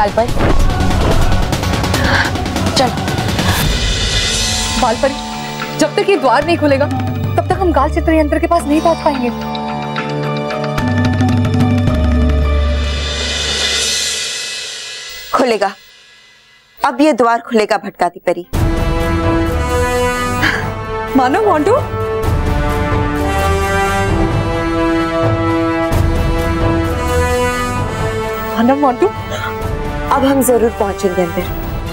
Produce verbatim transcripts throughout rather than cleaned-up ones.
निकाल पर। चल बाल परी, जब तक ये द्वार नहीं खुलेगा तब तक हम काल चित्र यंत्र के पास नहीं पहुंच पाएंगे। खुलेगा, अब ये द्वार खुलेगा भटकाती परी। मानव, मोंटू, मानव, मोंटू, अब हम जरूर पहुंचेंगे अंदर।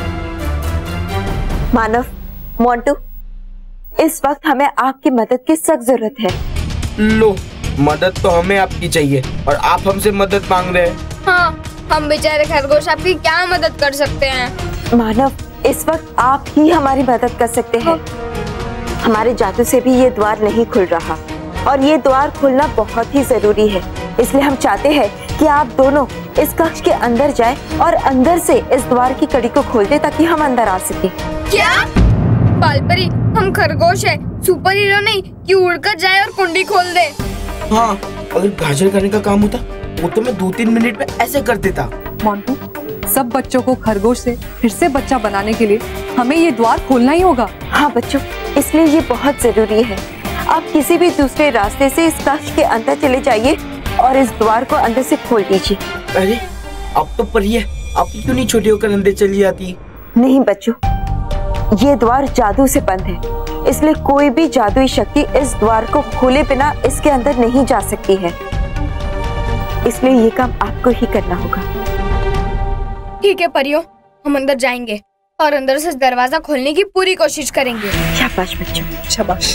मानव, मोंटू, इस वक्त हमें आपकी मदद की सख्त जरूरत है। लो, मदद तो हमें आपकी चाहिए और आप हमसे मदद मांग रहे हैं। हाँ, हम बेचारे खरगोश आपकी क्या मदद कर सकते हैं? मानव, इस वक्त आप ही हमारी मदद कर सकते हैं। हमारे जादू से भी ये द्वार नहीं खुल रहा और ये द्वार खुलना बहुत ही जरूरी है। इसलिए हम चाहते हैं कि आप दोनों इस कक्ष के अंदर जाएं और अंदर से इस द्वार की कड़ी को खोल दें ताकि हम अंदर आ सके। क्या? बालपरी, हम खरगोश है, सुपर हीरो नहीं कि उड़कर जाए और कुंडी खोल दे। हाँ, अगर गाजर करने का काम होता वो तो मैं दो तीन मिनट में ऐसे कर देता। मोंटू, सब बच्चों को खरगोश से फिर से बच्चा बनाने के लिए हमें ये द्वार खोलना ही होगा। हाँ बच्चों, इसलिए ये बहुत जरूरी है। आप किसी भी दूसरे रास्ते से इस कक्ष के अंदर चले जाइए और इस द्वार को अंदर से खोल दीजिए। अरे, अब तो परी है, आप क्यों नहीं छोटी होकर अंदर चली जाती? नहीं बच्चों, ये द्वार जादू से बंद है, इसलिए कोई भी जादुई शक्ति इस द्वार को खोले बिना इसके अंदर नहीं जा सकती है। इसलिए ये काम आपको ही करना होगा। ठीक है परियों, हम अंदर जाएंगे और अंदर से दरवाजा खोलने की पूरी कोशिश करेंगे। शाबाश बच्चों, शाबाश।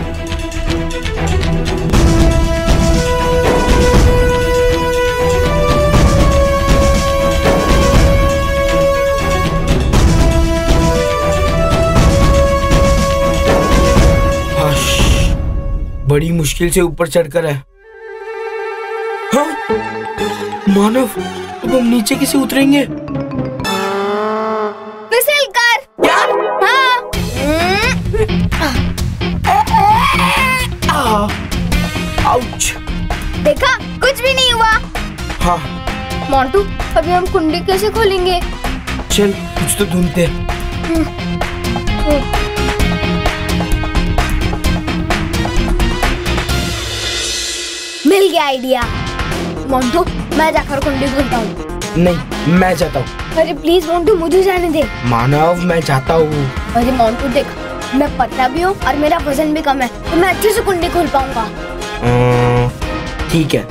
बड़ी मुश्किल से ऊपर चढ़कर है। हाँ? मानव, अब हम नीचे कैसे उतरेंगे? फिसल कर। क्या? हाँ। आउच। देखा, कुछ भी नहीं हुआ। हाँ। मोंटू, अभी हम कुंडी कैसे खोलेंगे? चल, कुछ तो ढूंढते हैं। मिल गया आइडिया। मोंटू, मैं जाकर कुंडी खोलता हूँ। नहीं, मैं जाता हूँ। अरे प्लीज मोंटू, मुझे जाने दे। मानव, मैं जाता हूँ। अरे मोंटू देख, मैं पतला भी हूँ और मेरा वजन भी कम है, तो मैं अच्छे से कुंडी खोल पाऊंगा। ठीक है।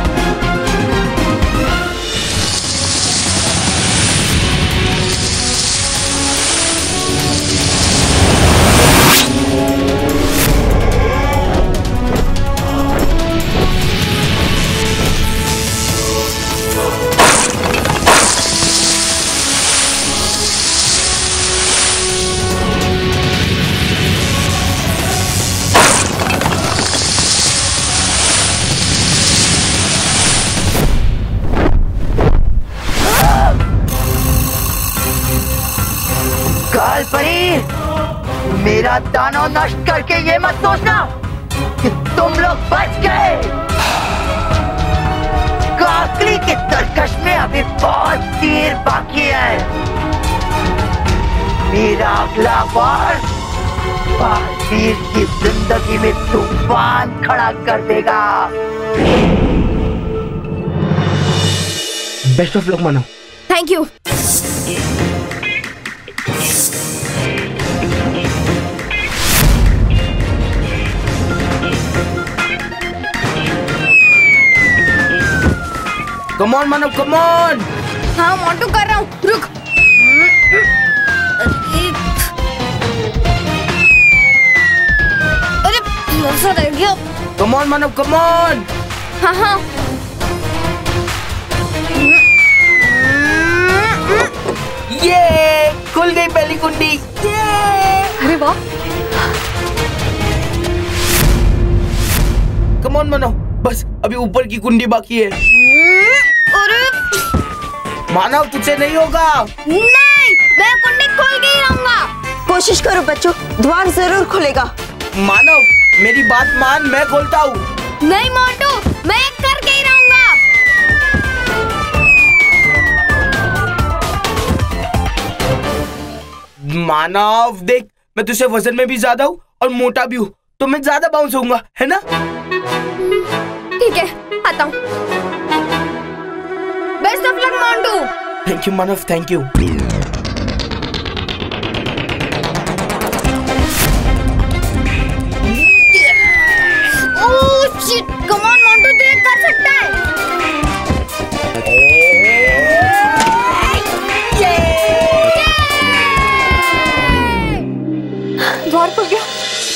मेरा दानव नष्ट करके ये मत सोचना कि तुम लोग बच गए। काकली के तरकश में अभी बहुत देर बाकी है। मेरा अगला वार बाल वीर की जिंदगी में तूफान खड़ा कर देगा। Best of luck Manav. Thank you. Come on Manav, come on. हाँ मोंटू, कर रहा हूँ, रुक। अरे ऐसा रह गया। Come on Manav, come on. हाँ हाँ। ये खुल गई पहली कुंडी। ये अरे वाह। कम ऑन मानव, बस अभी ऊपर की कुंडी बाकी है। अरे मानव, तुझसे नहीं होगा। नहीं, मैं कुंडी खोल के ही रहूंगा। कोशिश करो बच्चों, द्वार जरूर खुलेगा। मानव, मेरी बात मान, मैं खोलता हूँ। नहीं मोंटू, मैं करके ही रहूंगा। मानव देख, मैं तुझसे वजन में भी ज्यादा हूँ और मोटा भी हूँ, तो मैं ज्यादा बाउंस होऊंगा, है ना? ठीक है, आता हूँ। Best of luck Montu. Thank you Manav, thank you. Oh shit, come on Montu, तू ये कर सकता है। द्वार खुल गया।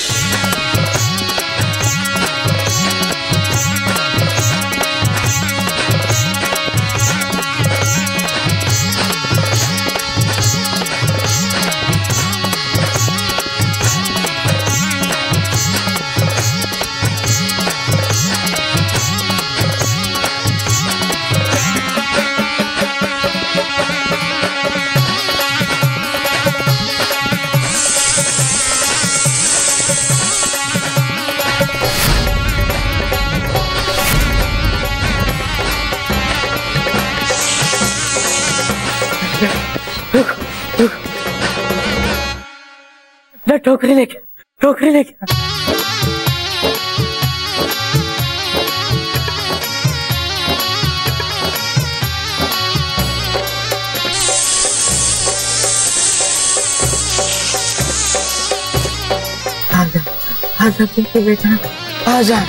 टोकरी लेके टोकरी लेके आजा आजा बेटा आजा।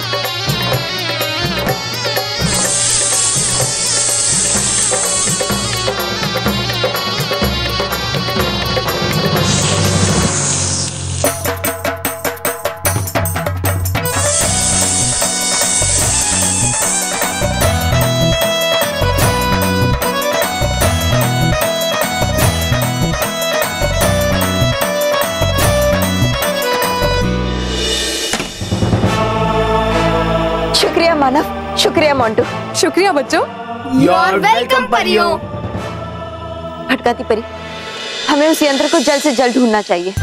मानव, शुक्रिया मोंटू। शुक्रिया बच्चों। You're welcome परियों। भटकाती परी, हमें उस यंत्र को जल्द से जल्द ढूंढना चाहिए।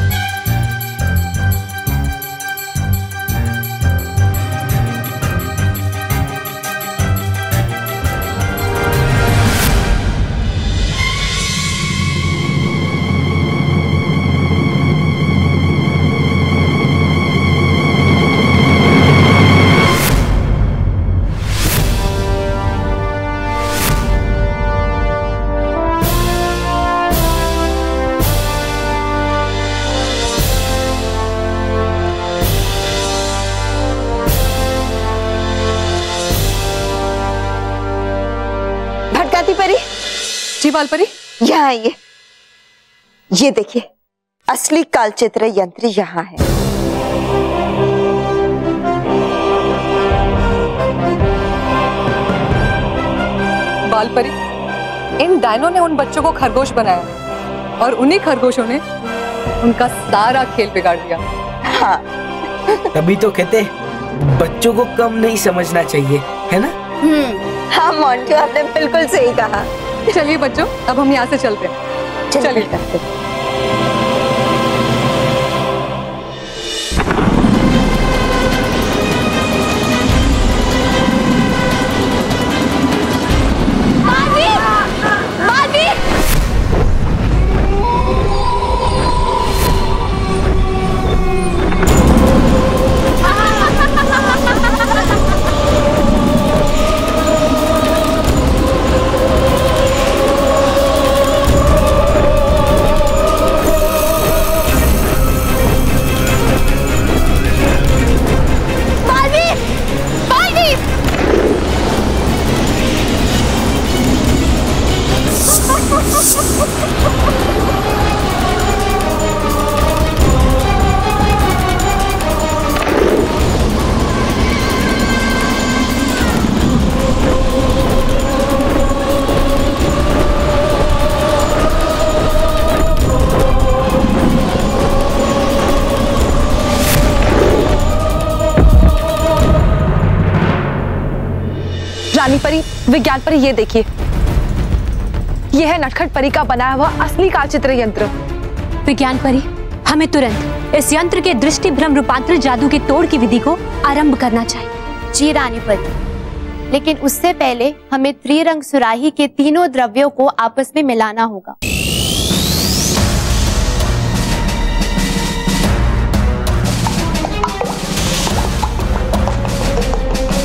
परी, जी बाल परी, यहाँ आइए। ये देखिए, असली कालचित्र यंत्र यहाँ है। बाल परी, इन डायनों ने उन बच्चों को खरगोश बनाया और उन्हीं खरगोशों ने उनका सारा खेल बिगाड़ दिया। हाँ। तभी तो कहते बच्चों को कम नहीं समझना चाहिए, है ना? हम्म, हाँ मोंटू, आपने बिल्कुल सही कहा। चलिए बच्चों, अब हम यहाँ से चलते हैं। चलिए करते हैं। रानी परी, विज्ञान परी, ये देखिए, यह है नटखट परी का बनाया हुआ असली कालचित्र यंत्र। विज्ञान परी, हमें तुरंत इस यंत्र के दृष्टि भ्रम रूपांतर जादू के तोड़ की विधि को आरंभ करना चाहिए। जी रानी परी, लेकिन उससे पहले हमें त्रिरंग सुराही के तीनों द्रव्यों को आपस में मिलाना होगा।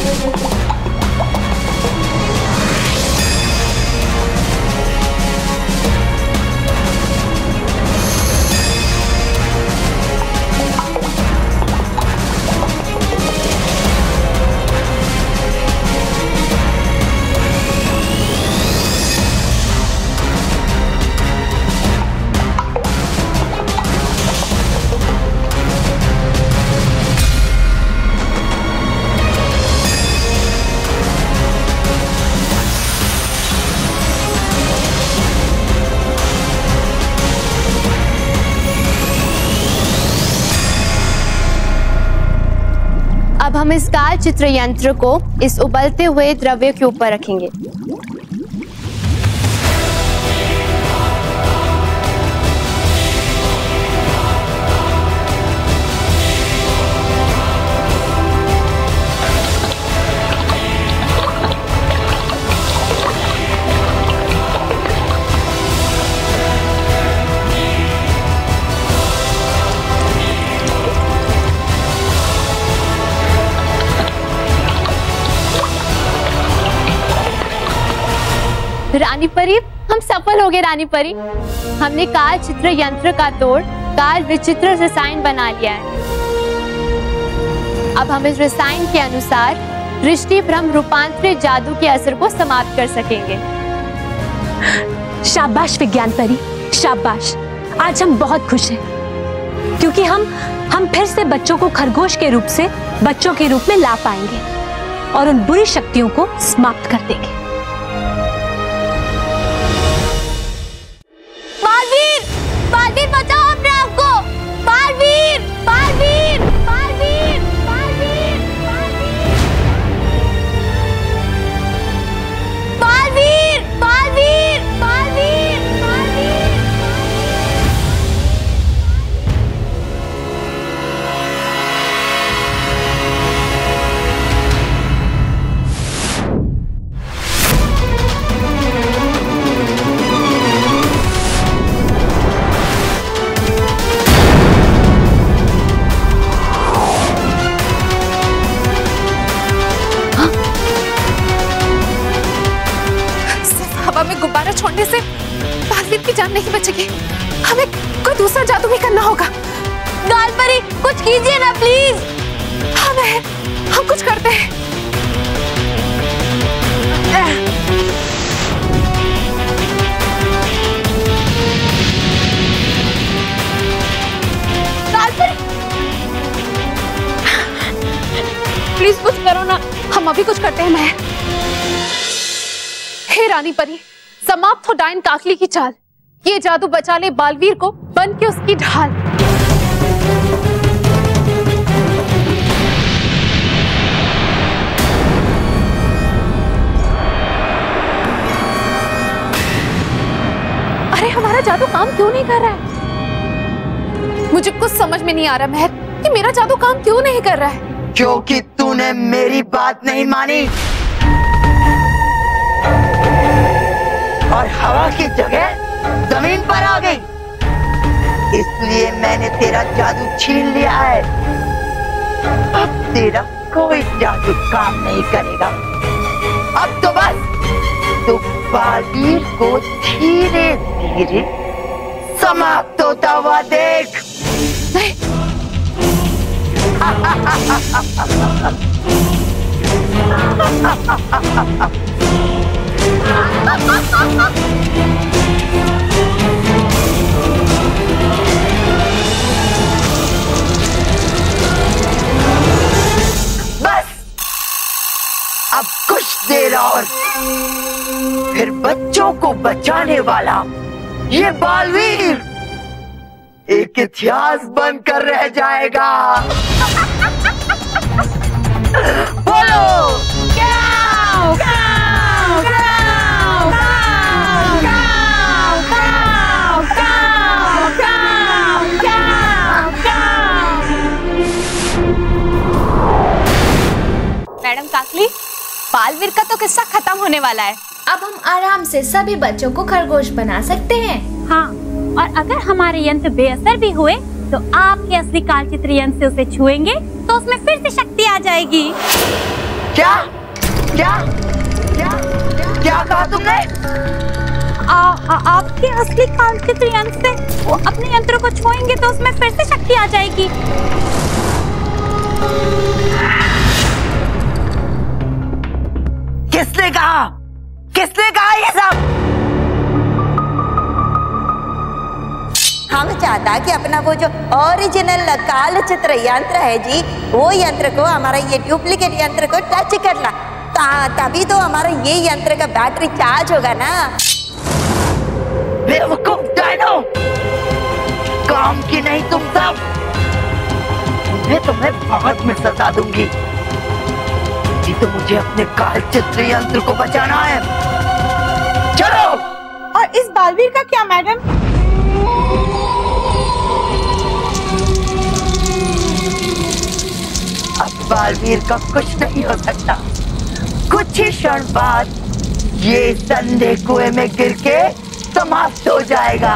अब हम इस काल चित्र यंत्र को इस उबलते हुए द्रव्य के ऊपर रखेंगे। रानी परी, हम सफल हो गए रानी परी। हमने काल चित्र यंत्र का तोड़ काल विचित्र रसायन बना लिया है। अब हम इस रसायन के अनुसार दृष्टि भ्रम रूपांतरित जादू के असर को समाप्त कर सकेंगे। शाबाश विज्ञान परी, शाबाश। आज हम बहुत खुश हैं क्योंकि हम हम फिर से बच्चों को खरगोश के रूप से बच्चों के रूप में ला पाएंगे और उन बुरी शक्तियों को समाप्त कर देंगे। बालवीर, बचाओ अपने आप को। बालवीर, बालवीर, बालवीर, बालवीर, बालवीर, बालवीर, बालवीर, बालवीर। गुब्बारा छोड़ने से बालवीर की जान नहीं बचेगी। हमें कोई दूसरा जादू भी करना होगा। गाल परी, कुछ कीजिए ना प्लीज। हाँ मैं, हम कुछ करते हैं। गाल परी, प्लीज कुछ करो ना। हम अभी कुछ करते हैं। मैं हे रानी परी, समाप्त हो डायन काकली की चाल। ये जादू बचा ले बालवीर को, बन के उसकी ढाल। अरे हमारा जादू काम क्यों नहीं कर रहा है? मुझे कुछ समझ में नहीं आ रहा महर कि मेरा जादू काम क्यों नहीं कर रहा है। क्योंकि तूने मेरी बात नहीं मानी और हवा की जगह जमीन पर आ गई। इसलिए मैंने तेरा जादू छीन लिया है। अब तेरा कोई जादू काम नहीं करेगा। अब तो बस तू बालवीर को धीरे धीरे समाप्त होता हुआ देख। नहीं। बस अब कुछ देर और फिर बच्चों को बचाने वाला ये बालवीर एक इतिहास बनकर रह जाएगा। बोलो गाओ, गाओ, गाओ, गाओ, गाओ, गाओ, गाओ, गाओ, गाओ, गाओ। मैडम काकली, बालवीर का तो किस्सा खत्म होने वाला है। अब हम आराम से सभी बच्चों को खरगोश बना सकते हैं। हाँ, और अगर हमारे यंत्र बेअसर भी हुए तो आपके असली कालचित्र यंत्र से उसे छुएंगे तो उसमें फिर से शक्ति आ जाएगी। क्या क्या क्या क्या कहा तुमने? आ, आ, आपके असली कालचित्र यंत्र से वो अपने यंत्र को छुएंगे तो उसमें फिर से शक्ति आ जाएगी। किसने कहा? किसने कहा ये सब? हम चाहता कि अपना वो जो ओरिजिनल कालचित्र यंत्र है जी, वो यंत्र को हमारा ये डुप्लीकेट यंत्र को टच करना, तभी तो हमारा ये यंत्र का बैटरी चार्ज होगा ना। बेवकूफ डायनो, काम की नहीं तुम सब। मैं तुम्हें बहुत में सजा दूंगी। ये तो मुझे अपने कालचित्र यंत्र को बचाना है। चलो। और इस बालवीर का क्या मैडम? अब बालवीर का कुछ नहीं हो सकता। कुछ ही क्षण बाद ये संदेह कुएं में गिर के समाप्त हो जाएगा।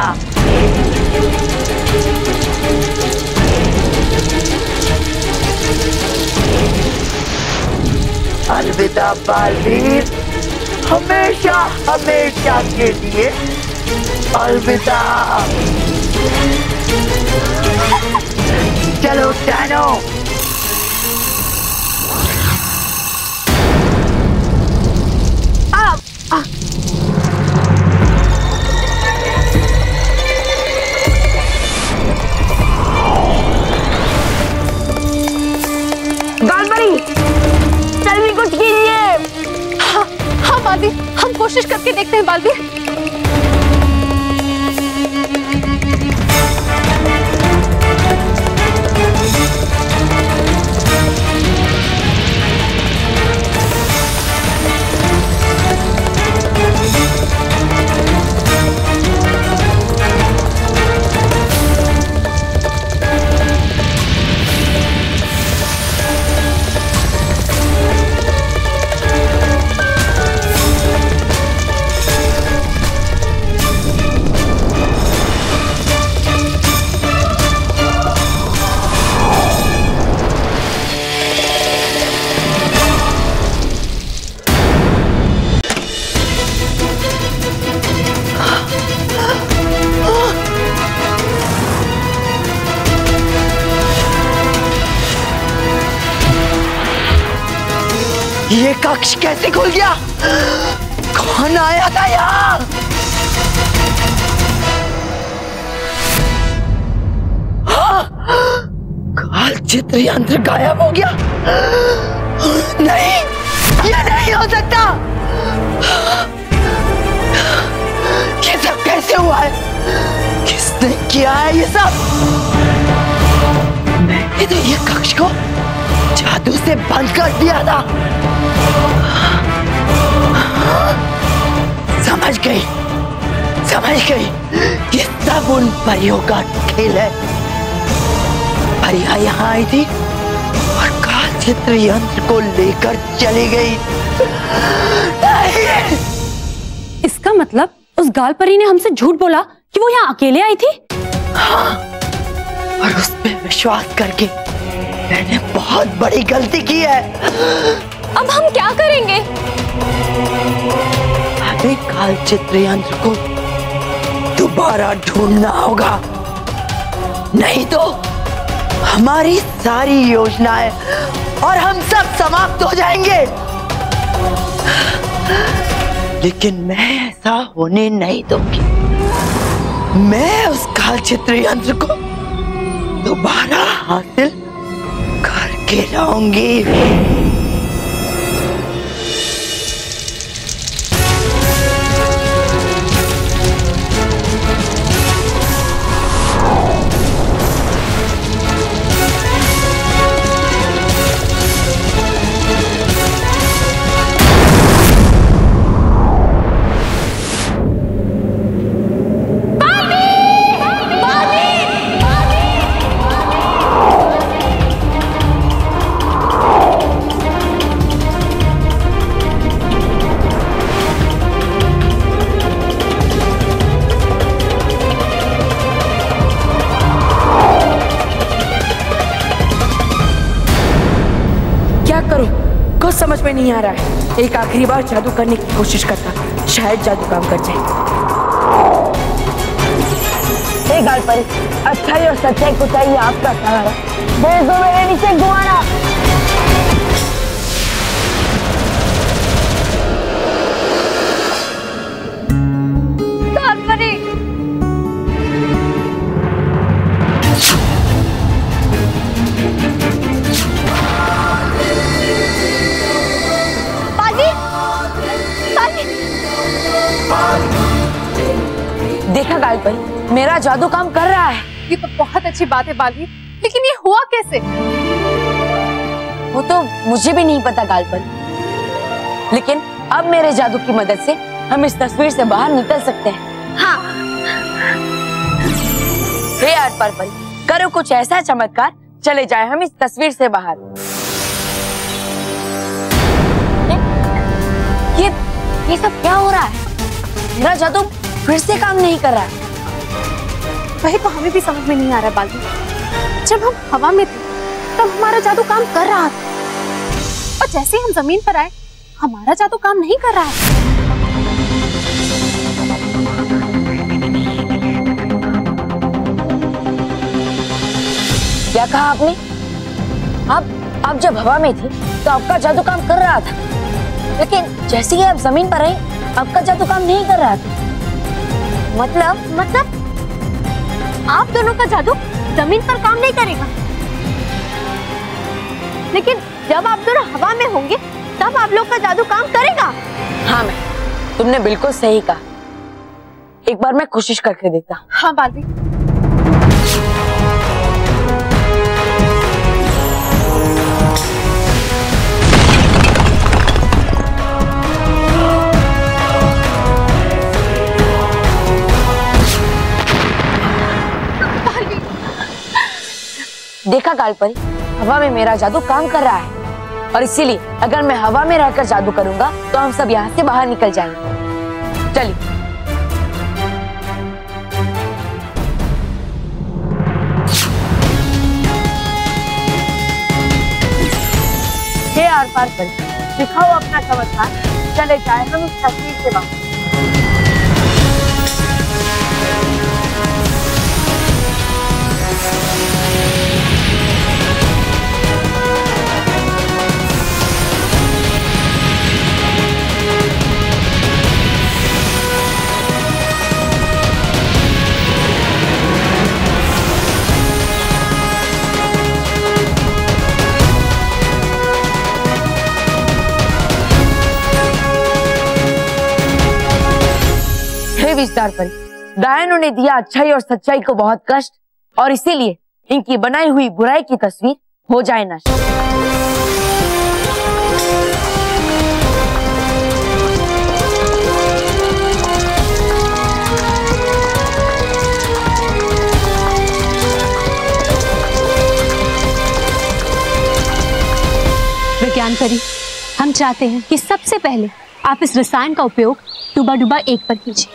अलविदा बालवीर, हमेशा हमेशा के लिए अलविदा। चलो डायनो। जल्दी कुछ कीजिए। हाँ, हाँ बालवीर, हम कोशिश करके देखते हैं बालवीर। ये कक्ष कैसे खुल गया? कौन आया था यहाँ? कालचित्र यंत्र गायब हो गया। नहीं, ये नहीं हो सकता। ये सब कैसे हुआ है? किसने किया है ये सब? मैंने तो ये कक्ष को जादू से बंद कर दिया था। समझ गई, समझ गई। ये सब उन परियों का खेल है। परियां यहाँ आई थी और कालचित्र यंत्र को लेकर चली गई। नहीं। इसका मतलब उस गाल परी ने हमसे झूठ बोला कि वो यहाँ अकेले आई थी? हाँ, और उस पे विश्वास करके मैंने बहुत बड़ी गलती की है। अब हम क्या करेंगे? हमें कालचित्र यंत्र को दोबारा ढूंढना होगा, नहीं तो हमारी सारी योजनाएं और हम सब समाप्त हो जाएंगे। लेकिन मैं ऐसा होने नहीं दूंगी। मैं उस कालचित्र यंत्र को दोबारा हासिल करके रहूंगी। समझ में नहीं आ रहा है। एक आखिरी बार जादू करने की कोशिश करता, शायद जादू काम कर जाए। हे गाल परी, अच्छाई और सच्चाई को चाहिए आपका सहारा, भेज दो मेरे नीचे गुआना। देखा गाल परी, मेरा जादू काम कर रहा है। ये तो बहुत अच्छी बात है बाल वीर, लेकिन ये हुआ कैसे? वो तो मुझे भी नहीं पता गाल परी, लेकिन अब मेरे जादू की मदद से हम इस तस्वीर से बाहर निकल सकते हैं। हाँ। हे यार पर परी, करो कुछ ऐसा चमत्कार, चले जाए हम इस तस्वीर से बाहर। ये ये सब क्या हो रहा है? मेरा जादू फिर से काम नहीं कर रहा है। वही तो हमें भी समझ में नहीं आ रहा बालू। जब हम हवा में थे तब हमारा जादू काम कर रहा था, और जैसे ही हम जमीन पर आए हमारा जादू काम नहीं कर रहा है। क्या कहा आपने? आप आप जब हवा में थे तो आपका जादू काम कर रहा था, लेकिन जैसे ही आप जमीन पर आए आपका जादू काम नहीं कर रहा था। मतलब मतलब आप दोनों का जादू जमीन पर काम नहीं करेगा, लेकिन जब आप दोनों हवा में होंगे तब आप लोग का जादू काम करेगा। हाँ मैं, तुमने बिल्कुल सही कहा। एक बार मैं कोशिश करके देखता। हाँ बालवी। देखा गाल परी, हवा में मेरा जादू काम कर रहा है, और इसीलिए अगर मैं हवा में रहकर जादू करूंगा तो हम सब यहाँ से बाहर निकल जाएंगे। चलिए। हे आर पार परी, दिखाओ अपना चमत्कार, चले जाए हम इस तस्वीर से बाहर। विस्तार पर डायनों ने दिया अच्छाई और सच्चाई को बहुत कष्ट, और इसीलिए इनकी बनाई हुई बुराई की तस्वीर हो जाए नष्ट। विज्ञान परी, हम चाहते हैं कि सबसे पहले आप इस रसायन का उपयोग डूबा डूबा एक पर कीजिए।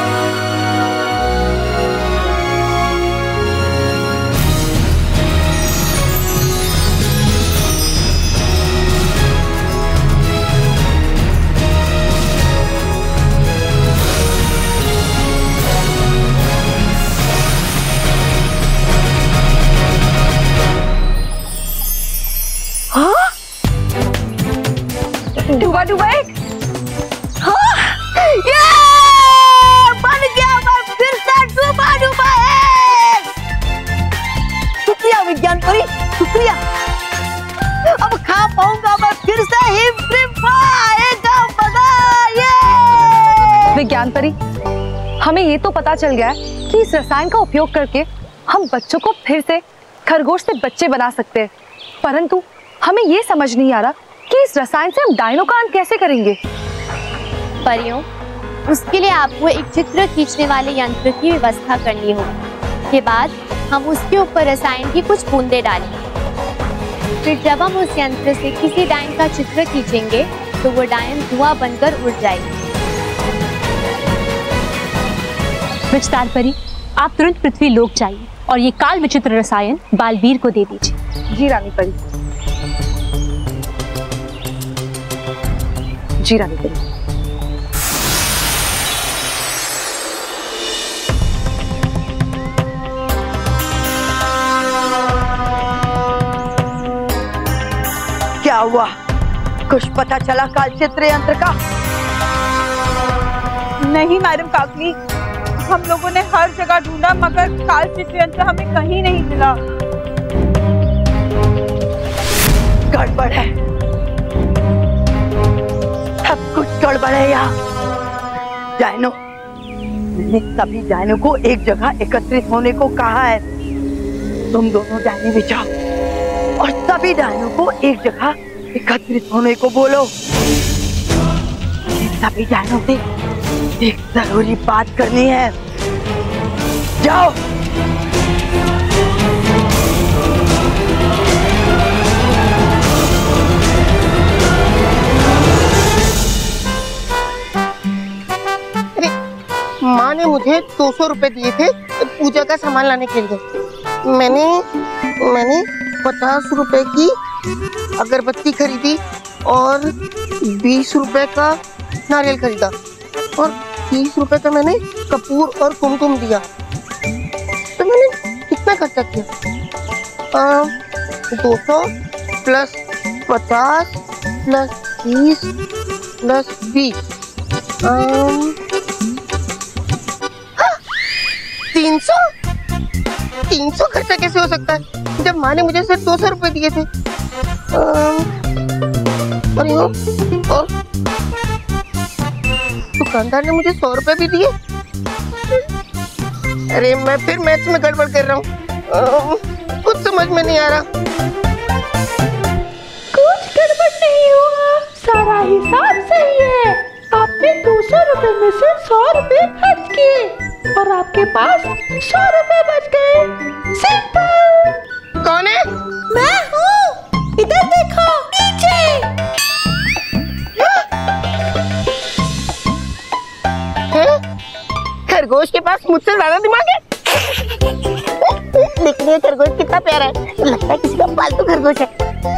डूबा डूबा एक, हाँ, ये बन गया मैं फिर से डूबा डूबा एक। शुक्रिया विज्ञान परी, शुक्रिया। अब खा पाऊंगा मैं फिर से हिम आएगा मजा। ये विज्ञान परी, हमें ये तो पता चल गया है कि इस रसायन का उपयोग करके हम बच्चों को फिर से खरगोश से बच्चे बना सकते हैं, परंतु हमें ये समझ नहीं आ रहा कि इस रसायन से हम डायनो का अंत कैसे करेंगे। परियों, उसके लिए आपको एक चित्र खींचने वाले यंत्र की व्यवस्था करनी होगी। के बाद हम उसके ऊपर रसायन की कुछ बूंदे डालेंगे। फिर जब हम उस यंत्र से किसी डायन का चित्र खींचेंगे तो वो डायन धुआं बनकर उड़ जाएगी। विस्तार परी, आप तुरंत पृथ्वी लोक जाइए और ये काल विचित्र रसायन बाल वीर को दे दीजिए। जी रानी परी। चीरा निकली। क्या हुआ? कुछ पता चला कालचित्र यंत्र का? नहीं मैडम काकी, हम लोगों ने हर जगह ढूंढा मगर कालचित्र यंत्र हमें कहीं नहीं मिला। गड़बड़ है, सब कुछ गड़बड़ है यहाँ। जानो, मैंने सभी जानो को एक जगह एकत्रित होने को कहा है। तुम दोनों डायने बिछाओ और सभी डायनों को एक जगह एकत्रित होने को बोलो। सभी डायनों से एक जरूरी बात करनी है। जाओ। अरे माँ ने मुझे दो सौ रुपए दिए थे पूजा का सामान लाने के लिए। मैंने मैंने पचास रुपए की अगरबत्ती खरीदी और बीस रुपए का नारियल खरीदा और तीस रुपए का मैंने कपूर और कुमकुम दिया। तो मैंने कितना खर्चा किया? दो सौ प्लस पचास प्लस तीस प्लस बीस तीन सौ तीन सौ खर्चा कैसे हो सकता है जब माँ ने मुझे सिर्फ दो सौ रुपए दिए थे? अरे और दुकानदार ने मुझे सौ रुपए भी दिए। अरे मैं फिर मैथ्स में गड़बड़ कर रहा हूँ, कुछ समझ में नहीं आ रहा। कुछ गड़बड़ नहीं हुआ, सारा हिसाब सही है। आपने दो सौ रुपए में से सौ रुपए खर्च किए और आपके पास सौ रुपए बच गए। सिंपल। कौन है? मैं हूँ, इधर देखो नीचे। खरगोश के पास मुझसे ज्यादा दिमाग है। देखिए खरगोश कितना प्यारा है, लगता है किसी का पालतू खरगोश है।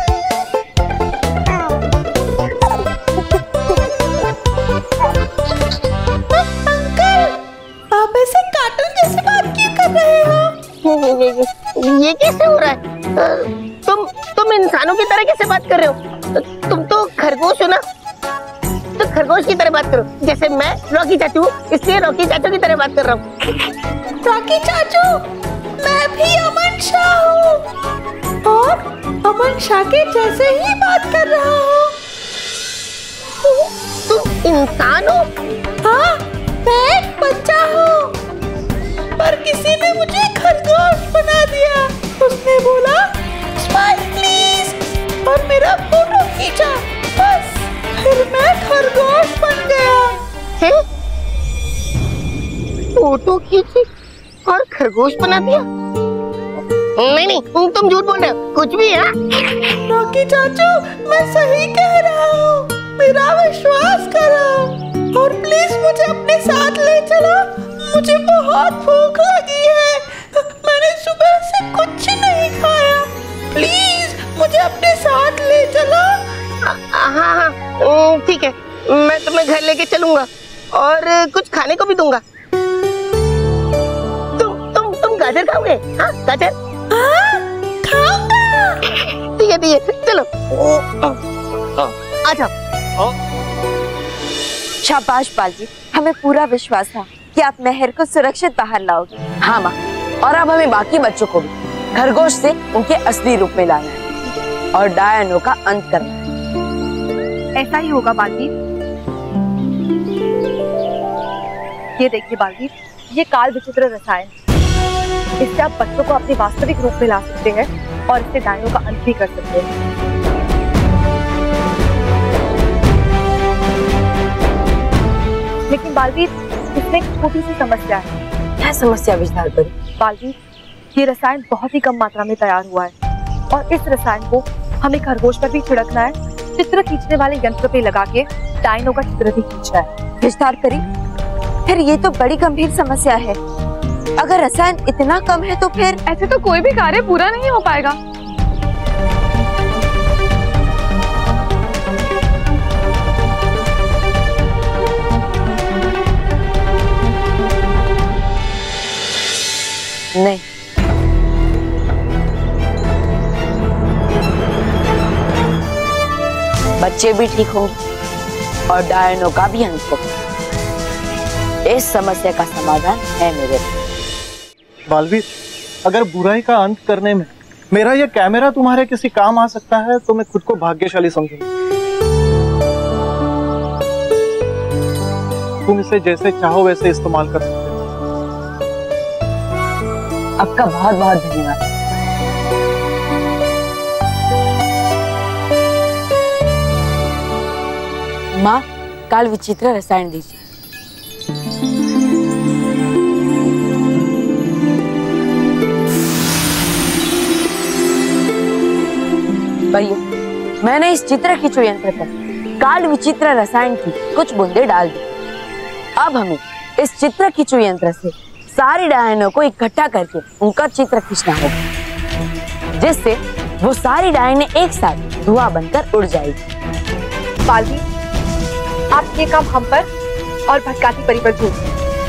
अंकल, आप ऐसे कार्टून जैसे बात क्यों कर रहे हो? ये कैसे हो रहा है? तुम तुम इंसानों की तरह कैसे बात कर रहे हो? तुम तो खरगोश हो ना, तो खरगोश की तरह बात करो। जैसे मैं रॉकी चाचू हूँ, इसलिए रॉकी चाचू की तरह बात कर रहा हूँ। रॉकी चाचू, मैं भी अमन शाह हूँ और अमन शाह के जैसे ही बात कर रहा हूँ। तुम इंसान हो? हाँ, मैं एक बच्चा हूँ, पर किसी ने मुझे खरगोश बना दिया। उसने बोला स्माइल प्लीज और मेरा फोटो खींचा, बस फिर मैं खरगोश बन गया। है? फोटो खींची और खरगोश बना दिया? नहीं नहीं, तुम झूठ बोल रहे हो, कुछ भी है। रॉकी चाचू, मैं सही कह रहा हूँ, मेरा विश्वास करो और प्लीज मुझे अपने साथ ले चलो। मुझे बहुत भूख लगी है, मैंने सुबह से कुछ नहीं खाया। प्लीज मुझे अपने साथ ले चलो। हाँ हाँ ठीक है, मैं तुम्हें घर लेके चलूंगा और कुछ खाने को भी दूंगा। तुम तुम तुम गाजर खाओगे? हाँ गाजर खाऊंगा। ठीक है ठीक है, चलो आ जाओ। शाबाश बालजी, हमें पूरा विश्वास था कि आप मेहर को सुरक्षित बाहर लाओगे। हाँ माँ, और अब हमें बाकी बच्चों को भी खरगोश से उनके असली रूप में लाना है और डायनों का अंत करना है। ऐसा ही होगा बालवीर। ये देखिए बालवीर, ये काल विचित्र रसायन, इससे आप बच्चों को अपने वास्तविक रूप में ला सकते हैं और इससे डायनों का अंत भी कर सकते हैं। लेकिन बालवीर, इसमें एक छोटी सी समस्या है। क्या समस्या विचार करें? बालवीर, ये रसायन बहुत ही कम मात्रा में तैयार हुआ है और इस रसायन को हमें खरगोश पर भी छिड़कना है, चित्र खींचने वाले यंत्र पे लगा के डायनों का चित्र भी खींचना है। विस्तार करी, फिर ये तो बड़ी गंभीर समस्या है। अगर रसायन इतना कम है तो फिर ऐसे तो कोई भी कार्य पूरा नहीं हो पाएगा। नहीं, बच्चे भी ठीक होंगे और डायनों का भी अंत होगा। इस समस्या का समाधान है मेरे पास। बालवीर, अगर बुराई का अंत करने में मेरा ये कैमरा तुम्हारे किसी काम आ सकता है तो मैं खुद को भाग्यशाली समझूंगा। तुम इसे जैसे चाहो वैसे इस्तेमाल कर सकते हो। आपका बहुत बहुत धन्यवाद। माँ, काल विचित्र रसायन दीजिए। परियों, मैंने इस चित्र खींचो यंत्र पर काल विचित्र रसायन की कुछ बूंदे डाल दी। अब हमें इस चित्र खींचो यंत्र से सारी डायनों को इकट्ठा करके उनका चित्र खींचना होगा, जिससे वो सारी डायनें एक साथ धुआं बनकर उड़ जाएगी। बाल वीर, आप ये काम हम पर और भटकाती परी पर छोड़।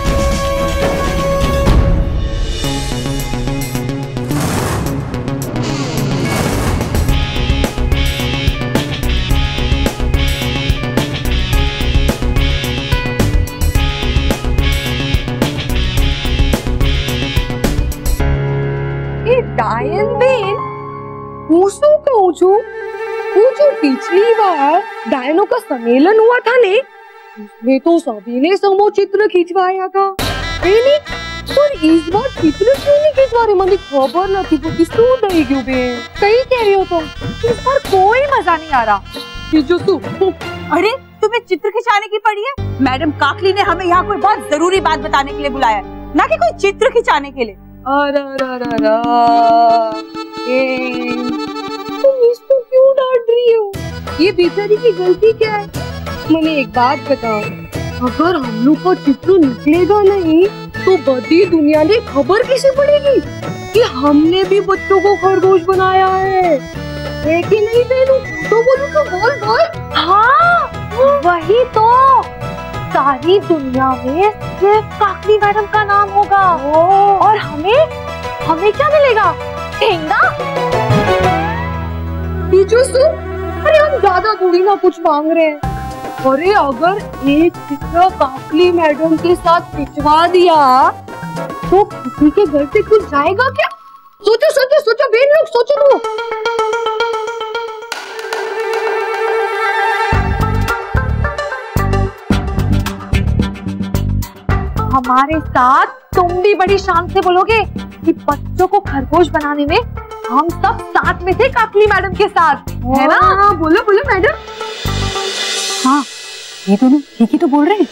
डायन बेन पूछू पूछू पूछू पिछली बार डायनों का सम्मेलन हुआ था ने, उसमें तो सभी ने समूह चित्र खिंचवाया था। नहीं, पर इस बार चित्र क्यों नहीं खिंचवा रहे? मुझे खबर न थी वो किसको नहीं क्यों बे? सही कह रही हो तुम, इस बार कोई मजा नहीं आ रहा। अरे तुम्हें चित्र खिंचाने की पड़ी है? मैडम काकली ने हमें यहाँ कोई बहुत जरूरी बात बताने के लिए बुलाया है, ना कि कोई चित्र खिंचाने के लिए। तुम इसको क्यों डांट रही हो? ये बेचारी की गलती क्या है? मुझे एक बात बताओ, अगर हम लोग का चित्र निकलेगा नहीं तो बड़ी दुनिया ने खबर कैसे पड़ेगी कि हमने भी बच्चों को खरगोश बनाया है? है कि नहीं बेनू? तो बोलूं तो बोल बोल। हाँ, वही तो, सारी दुनिया में सिर्फ काकली मैडम का नाम होगा और हमें हमें क्या मिलेगा? ठेंगा। अरे हम ज्यादा थोड़ी ना कुछ मांग रहे हैं। अरे अगर एक चित्र काकली मैडम के साथ खिंचवा दिया तो किसी के घर से कुछ जाएगा क्या? सोचो सोचो सोचो बेन लोग, सोचो तो। हमारे साथ तुम भी बड़ी शान से बोलोगे कि बच्चों को खरगोश बनाने में हम सब साथ में थे काकली मैडम के साथ, है ना? हाँ, बोलो बोलो मैडम। हाँ, ये दोनों ठीक ही तो बोल रहे हैं।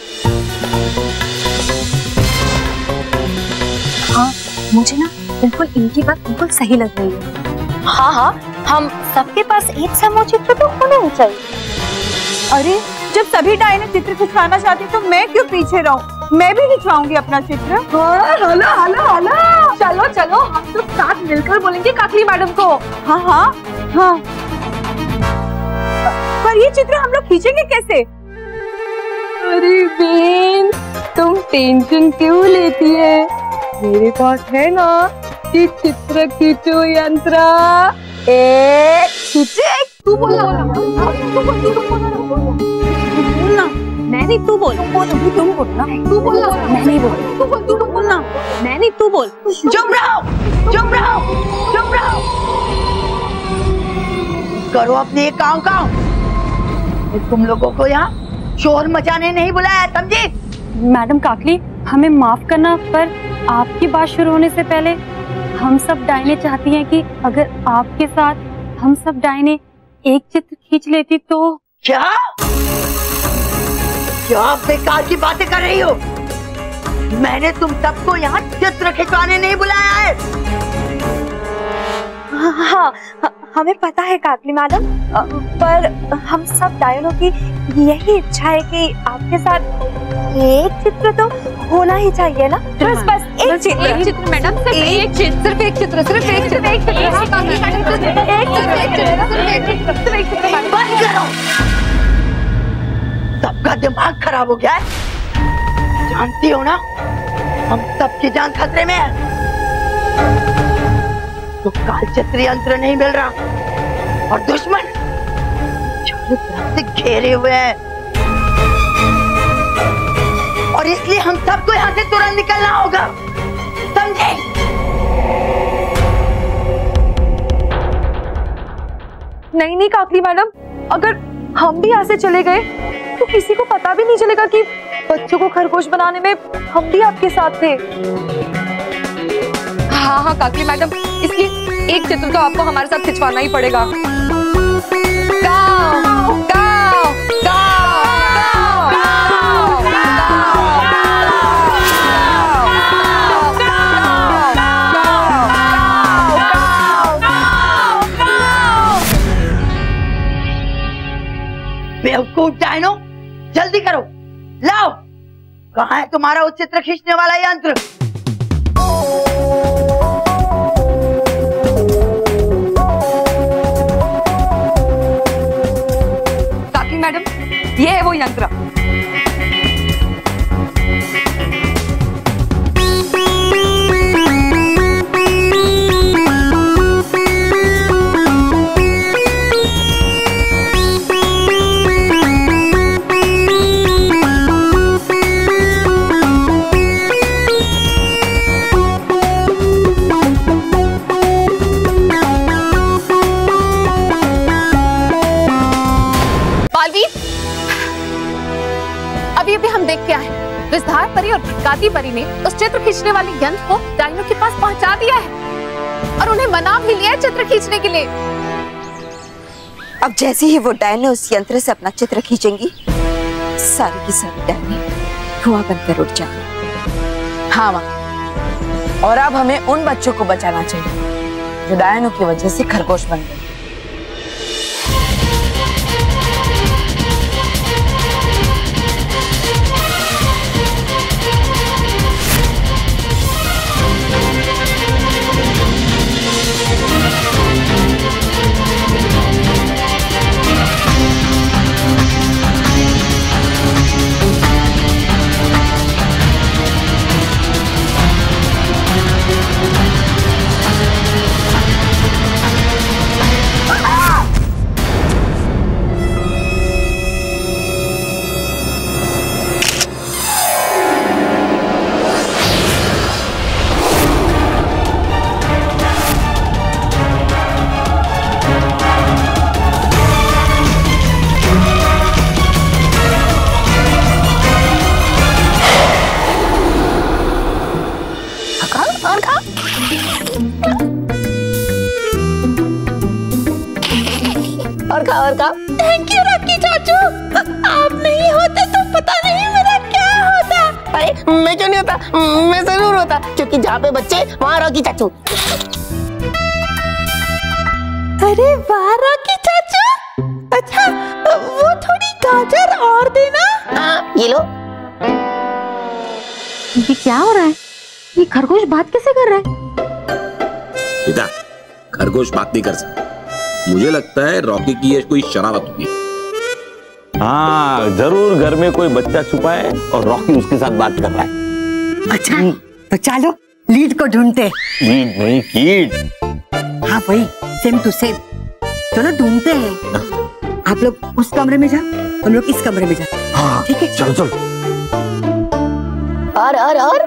हाँ, मुझे ना बिल्कुल इनकी बात बिल्कुल सही लग रही है। हाँ हाँ, हम सबके पास एक समूह चित्र तो होना ही चाहिए। अरे जब सभी डायने चित्र खिंचवाना चाहती तो मैं क्यों पीछे रहूं? मैं भी खिंचवाऊंगी अपना चित्र। हलो हलो हलो, चलो चलो हम सब साथ मिलकर बोलेंगे काकली मैडम को। हाँ हाँ हाँ, पर ये चित्र हम लोग खींचेंगे कैसे? अरे बेन, तुम टेंशन क्यों लेती है? मेरे पास है ना ये चित्र खींचो यंत्र। एक खींचे, तू बोला बोलना, मैं नहीं, तू बोल। तुम बोलना, तू बोला, मैं नहीं बोल। तू बोल, तू बोलना, मैं नहीं, तू बोल। चुप रहो, चुप रहो, चुप रहो। करो अपने काम काम। तुम लोगों को यहाँ शोर मचाने नहीं बुलाया, समझे? मैडम काकली, हमें माफ करना, पर आपकी बात शुरू होने से पहले हम सब डायने चाहती हैं कि अगर आपके साथ हम सब डायने एक चित्र खींच लेती तो। क्या क्या बेकार की बातें कर रही हो? मैंने तुम सबको यहाँ चित्र खिंचवाने नहीं बुलाया है। हाँ, हमें पता है काकली मैडम, पर हम सब डायनों की यही इच्छा है कि आपके साथ एक चित्र तो होना ही चाहिए ना। बस बस एक चित्र, एक चित्र मैडम, सिर्फ एक चित्र, सिर्फ एक चित्र, सिर्फ एक चित्र, एक चित्र, एक चित्र, सिर्फ एक चित्र। बंद करो, सबका दिमाग खराब हो गया है। जानती हो ना, हम सबकी जान खतरे में है। तो कालचक्र यंत्र नहीं मिल रहा और दुश्मन चारों तरफ से घेरे हुए हैं और इसलिए हम सबको यहाँ से तुरंत निकलना होगा, समझे? नहीं नहीं काकली मैडम, अगर हम भी यहाँ से चले गए तो किसी को पता भी नहीं चलेगा कि बच्चों को खरगोश बनाने में हम भी आपके साथ थे। हाँ हाँ काकली मैडम, इसलिए एक चित्र तो आपको हमारे साथ खिंचवाना ही पड़ेगा। गाओ, गाओ, गाओ, गाओ, बेवकूफ डायनो, जल्दी करो, लाओ, कहाँ है तुम्हारा वो चित्र खींचने वाला यंत्र? काकी मैडम, ये है वो यंत्र। अभी अभी हम देख के आए, विस्तार परी और भटकाती परी ने उस चित्र खींचने वाले यंत्र को डायनो के पास पहुंचा दिया है और उन्हें मना भी लिया है चित्र खींचने के लिए। अब जैसे ही वो डायनो उस यंत्र से अपना चित्र खींचेंगी, सारी की सारी डायने धुआं बनकर उड़ जाएंगी। हाँ माँ, और अब हमें उन बच्चों को बचाना चाहिए जो डायनो की वजह से खरगोश बन गए। थैंक यू रॉकी चाचू, आप नहीं होते तो पता नहीं मेरा क्या होता। अरे मैं क्यों नहीं होता, मैं जरूर होता, क्योंकि जहाँ पे बच्चे वहाँ रॉकी चाचू। अरे वाह रॉकी चाचू, अच्छा वो थोड़ी गाजर और देना। हाँ ये लो। ये क्या हो रहा है? ये खरगोश बात कैसे कर रहा है? बेटा, खरगोश बात नहीं कर सकता। मुझे लगता है रॉकी की ये कोई शरारत होगी। हाँ जरूर, घर में कोई बच्चा छुपा है और रॉकी उसके साथ बात कर रहा है। अच्छा तो चलो लीड को ढूंढते। लीड नहीं कीड। हाँ वही, सेम टू सेम। चलो ढूंढते हैं। आप लोग उस कमरे में जाओ, हम लोग इस कमरे में जाओ। हाँ ठीक है, चलो चलो। और और और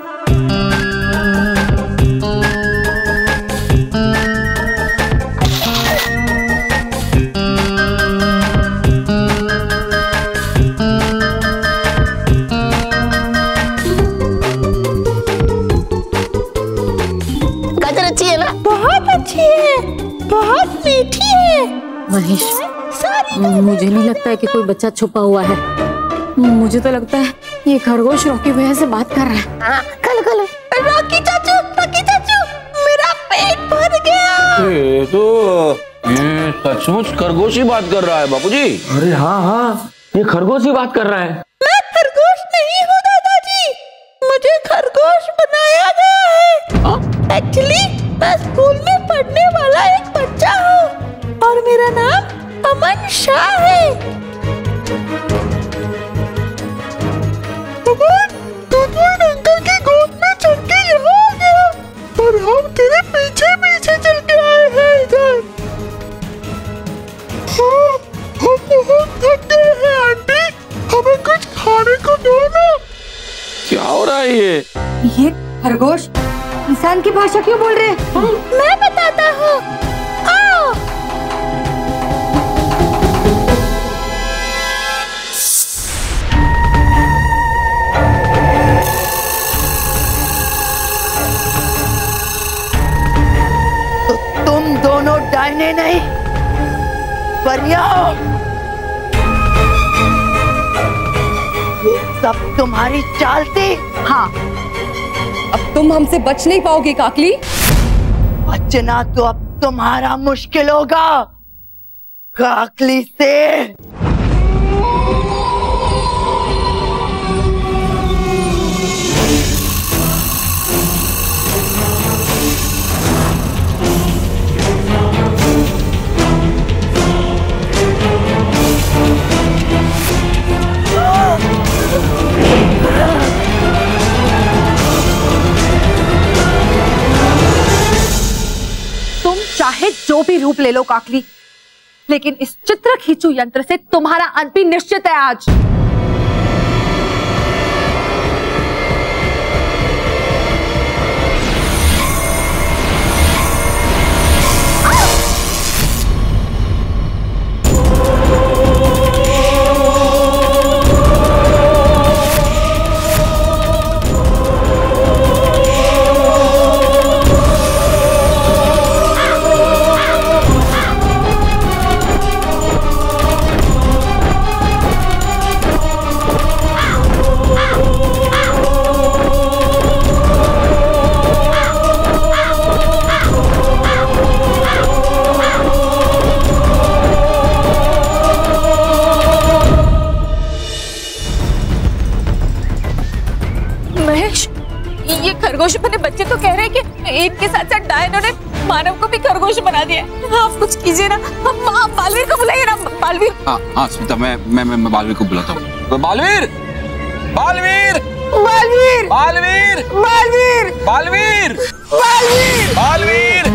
बहुत मीठी है। महेश, मुझे नहीं लगता है कि कोई बच्चा छुपा हुआ है। मुझे तो लगता है ये खरगोश रॉकी भैया से बात कर रहा है। हाँ, कल कल रॉकी चाचू, रॉकी चाचू, मेरा पेट भर गया। ये तो ये सचमुच खरगोश ही बात कर रहा है बापूजी। अरे हाँ हाँ, ये खरगोश ही बात कर रहा है। मैं खरगोश नहीं हूँ दादाजी, मुझे खरगोश बनाया गया है। एक्चुअली मैं स्कूल में पढ़ने वाला एक बच्चा हूँ और मेरा नाम अमन शाह है। अमन अंकल की गोद में चढ़ के यहाँ आ गया और हम तेरे पीछे पीछे चल के आए। थके हैं आंटी, हमें कुछ खाने को दो ना। क्या हो रहा है ये? ये खरगोश इंसान की भाषा क्यों बोल रहे हैं? मैं बताता हूँ। आओ। तो तुम दोनों डायने नहीं, परियां हो। ये सब तुम्हारी चाल थी। हाँ, अब तुम हमसे बच नहीं पाओगे काकली। बचना तो अब तुम्हारा मुश्किल होगा काकली से। चाहे जो भी रूप ले लो काकली, लेकिन इस चित्र खींचू यंत्र से तुम्हारा अंत भी निश्चित है आज। खरगोश बने बच्चे तो कह रहे हैं कि इनके साथ साथ डायनों ने मानव को भी खरगोश बना दिया। आप कुछ कीजिए ना, आप बालवीर को बुलाइए ना। बालवीर। हाँ हाँ स्मिता, मैं मैं मैं बालवीर को बुलाता हूँ। बालवीर, बालवीर, बालवीर, बालवीर, बालवीर, बालवीर, बालवीर, बालवीर।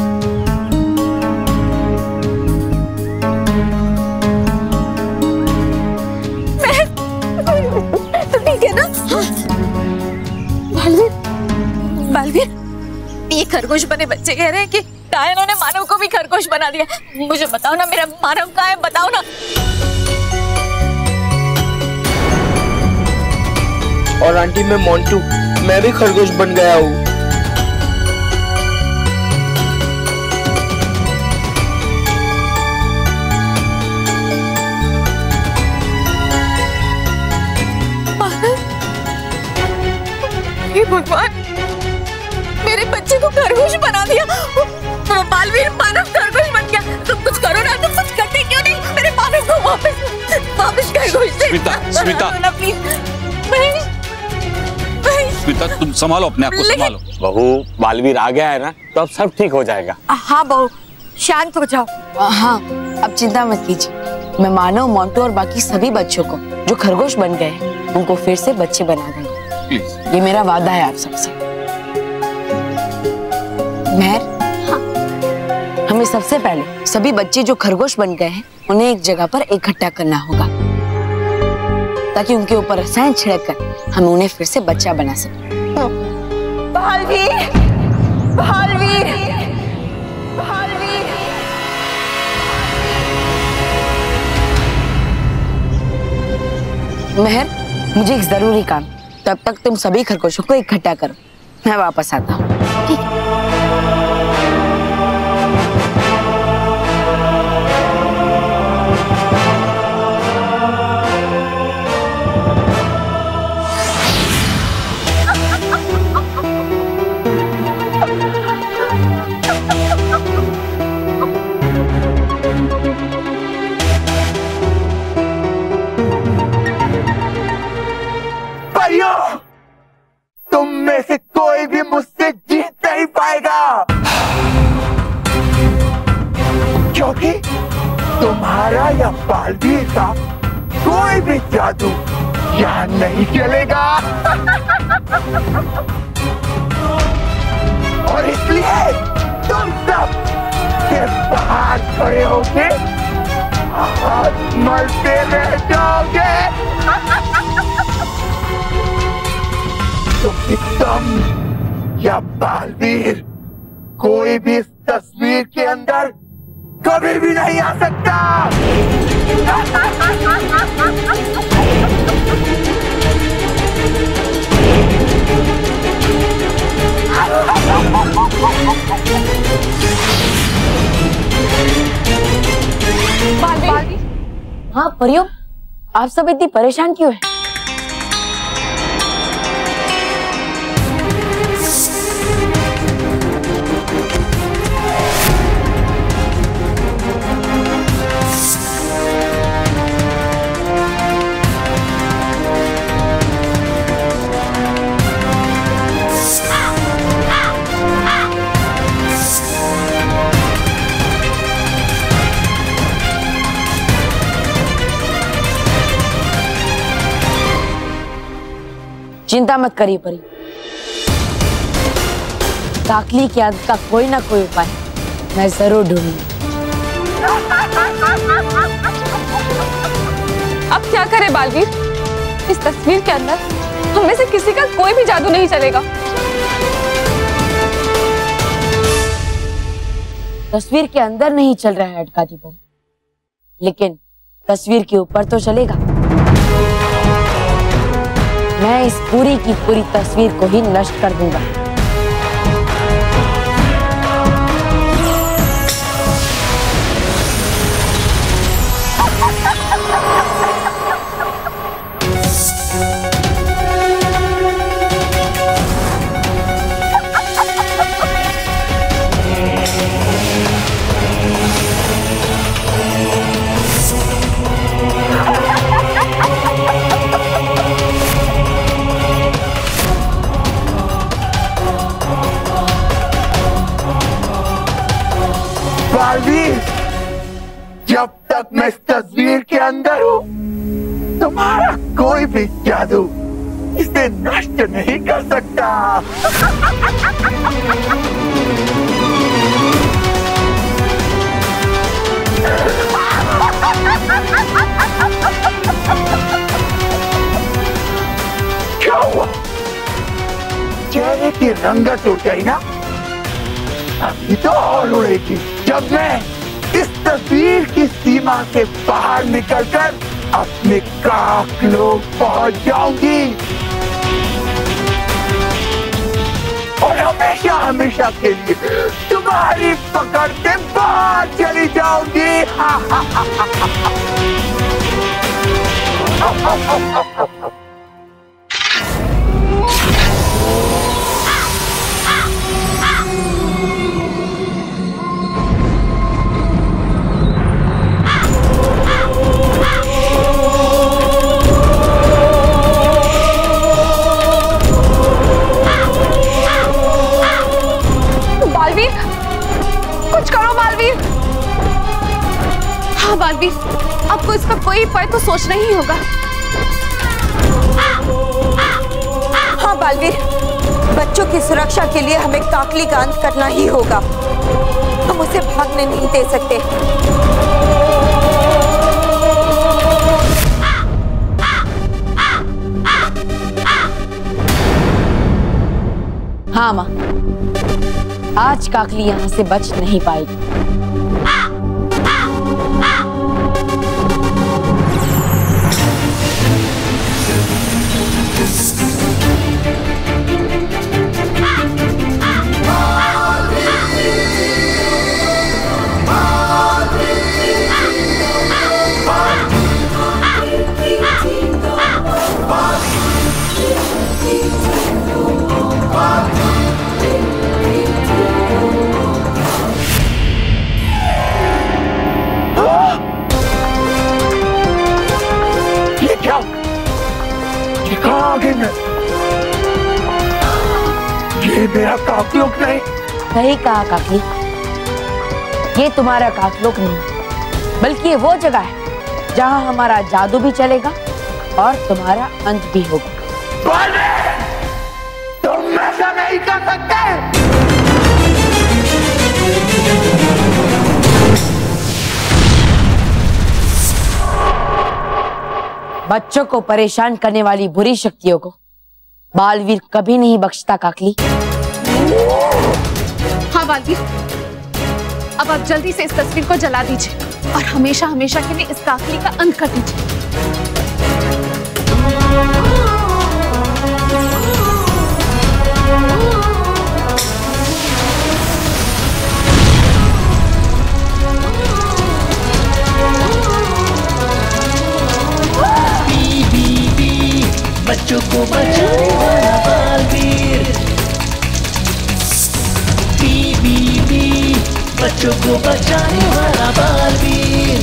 तो ठीक है ना? बालवीर, बालवीर, ये खरगोश बने बच्चे कह रहे हैं कि डायनों ने मानव को भी खरगोश बना दिया। मुझे बताओ ना, मेरा मानव कहाँ है, बताओ ना। और आंटी मैं मोंटू, मैं भी खरगोश बन गया हूँ। भगवान, मेरे बच्चे को खरगोश बना दिया। बालवीर, मानव खरगोश बन गया। तुम कुछ करो ना, तुम कुछ करते क्यों नहीं? मेरे मानव को वापस वापस खरगोश दे। स्मिता, स्मिता, स्मिता तुम संभालो अपने आप को, संभालो। बहू, बालवीर आ गया है ना, तो अब सब ठीक हो जाएगा। हाँ बहू, शांत हो जाओ। हाँ, अब चिंता मत कीजिए। मैं मानव, मोंटू और बाकी सभी बच्चों को जो खरगोश बन गए हैं, उनको फिर से बच्चे बना देंगे। ये मेरा वादा है आप सबसे। मेहर, हाँ। हमें सबसे पहले सभी बच्चे जो खरगोश बन गए हैं उन्हें एक जगह पर इकट्ठा करना होगा, ताकि उनके ऊपर रसायन छिड़ककर हम उन्हें फिर से बच्चा बना सकें। बालवीर, बालवीर, बालवीर। मेहर, मुझे एक जरूरी काम, तब तक तुम सभी खरगोशों को इकट्ठा करो, मैं वापस आता हूँ। ठीक है। तुम में से कोई भी मुझसे जीत नहीं पाएगा, क्योंकि तुम्हारा या बालवीर का कोई भी जादू यहाँ नहीं चलेगा। और इसलिए तुम सब सिर्फ बाहर खड़े होके मरते रह जाओगे। तुम एकदम या बालवीर कोई भी इस तस्वीर के अंदर कभी भी नहीं आ सकता। हाँ परियों, आप सब इतनी परेशान क्यों हैं? चिंता मत करिए परी, काकली की आदत का कोई ना कोई उपाय मैं जरूर ढूंढूंगी। अब क्या करें बालवीर? इस तस्वीर के अंदर हम में से किसी का कोई भी जादू नहीं चलेगा। तस्वीर के अंदर नहीं चल रहा है अटकाती परी, लेकिन तस्वीर के ऊपर तो चलेगा। मैं इस पूरी की पूरी तस्वीर को ही नष्ट कर दूंगा। बालवीर, जब तक मैं इस तस्वीर के अंदर हूँ, तुम्हारा कोई भी जादू इसे नष्ट नहीं कर सकता। क्या हुआ? चेहरे की रंगत उड़ गई ना? अभी तो और उड़ेगी जब मैं इस तस्वीर की सीमा से बाहर निकलकर अपने काकलों पहुंच जाऊंगी और हमेशा हमेशा के लिए तुम्हारी पकड़ से बाहर चली जाऊंगी। कुछ करो बालवीर। हाँ बालवीर, आपको इसका कोई उपाय तो सोचना ही होगा। हाँ बालवीर, बच्चों की सुरक्षा के लिए हमें काकली का अंत करना ही होगा। हम उसे भागने नहीं दे सकते। हाँ माँ, आज काकली यहाँ से बच नहीं पाएगी। ये मेरा काकलोक नहीं। सही कहा काकली, ये तुम्हारा काकलोक नहीं, बल्कि ये वो जगह है जहाँ हमारा जादू भी चलेगा और तुम्हारा अंत भी होगा। तुम ऐसा नहीं कर सकते। बच्चों को परेशान करने वाली बुरी शक्तियों को बालवीर कभी नहीं बख्शता काकली। हाँ बालवीर, अब आप जल्दी से इस तस्वीर को जला दीजिए और हमेशा हमेशा के लिए इस काकली का अंत कर दीजिए। बच्चों को बचाने वाला बाल वीर, बी बी बी बच्चों को बचाने वाला बाल वीर।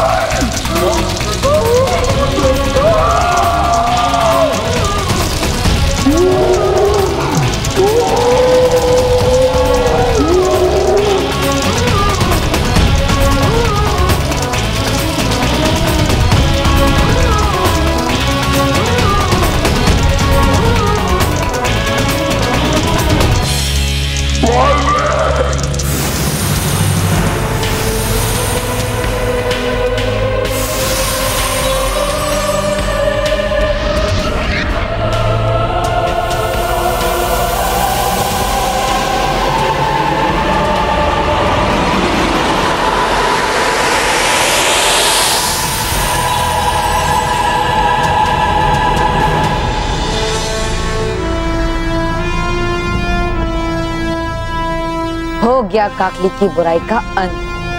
हो गया काकली की बुराई का अंत।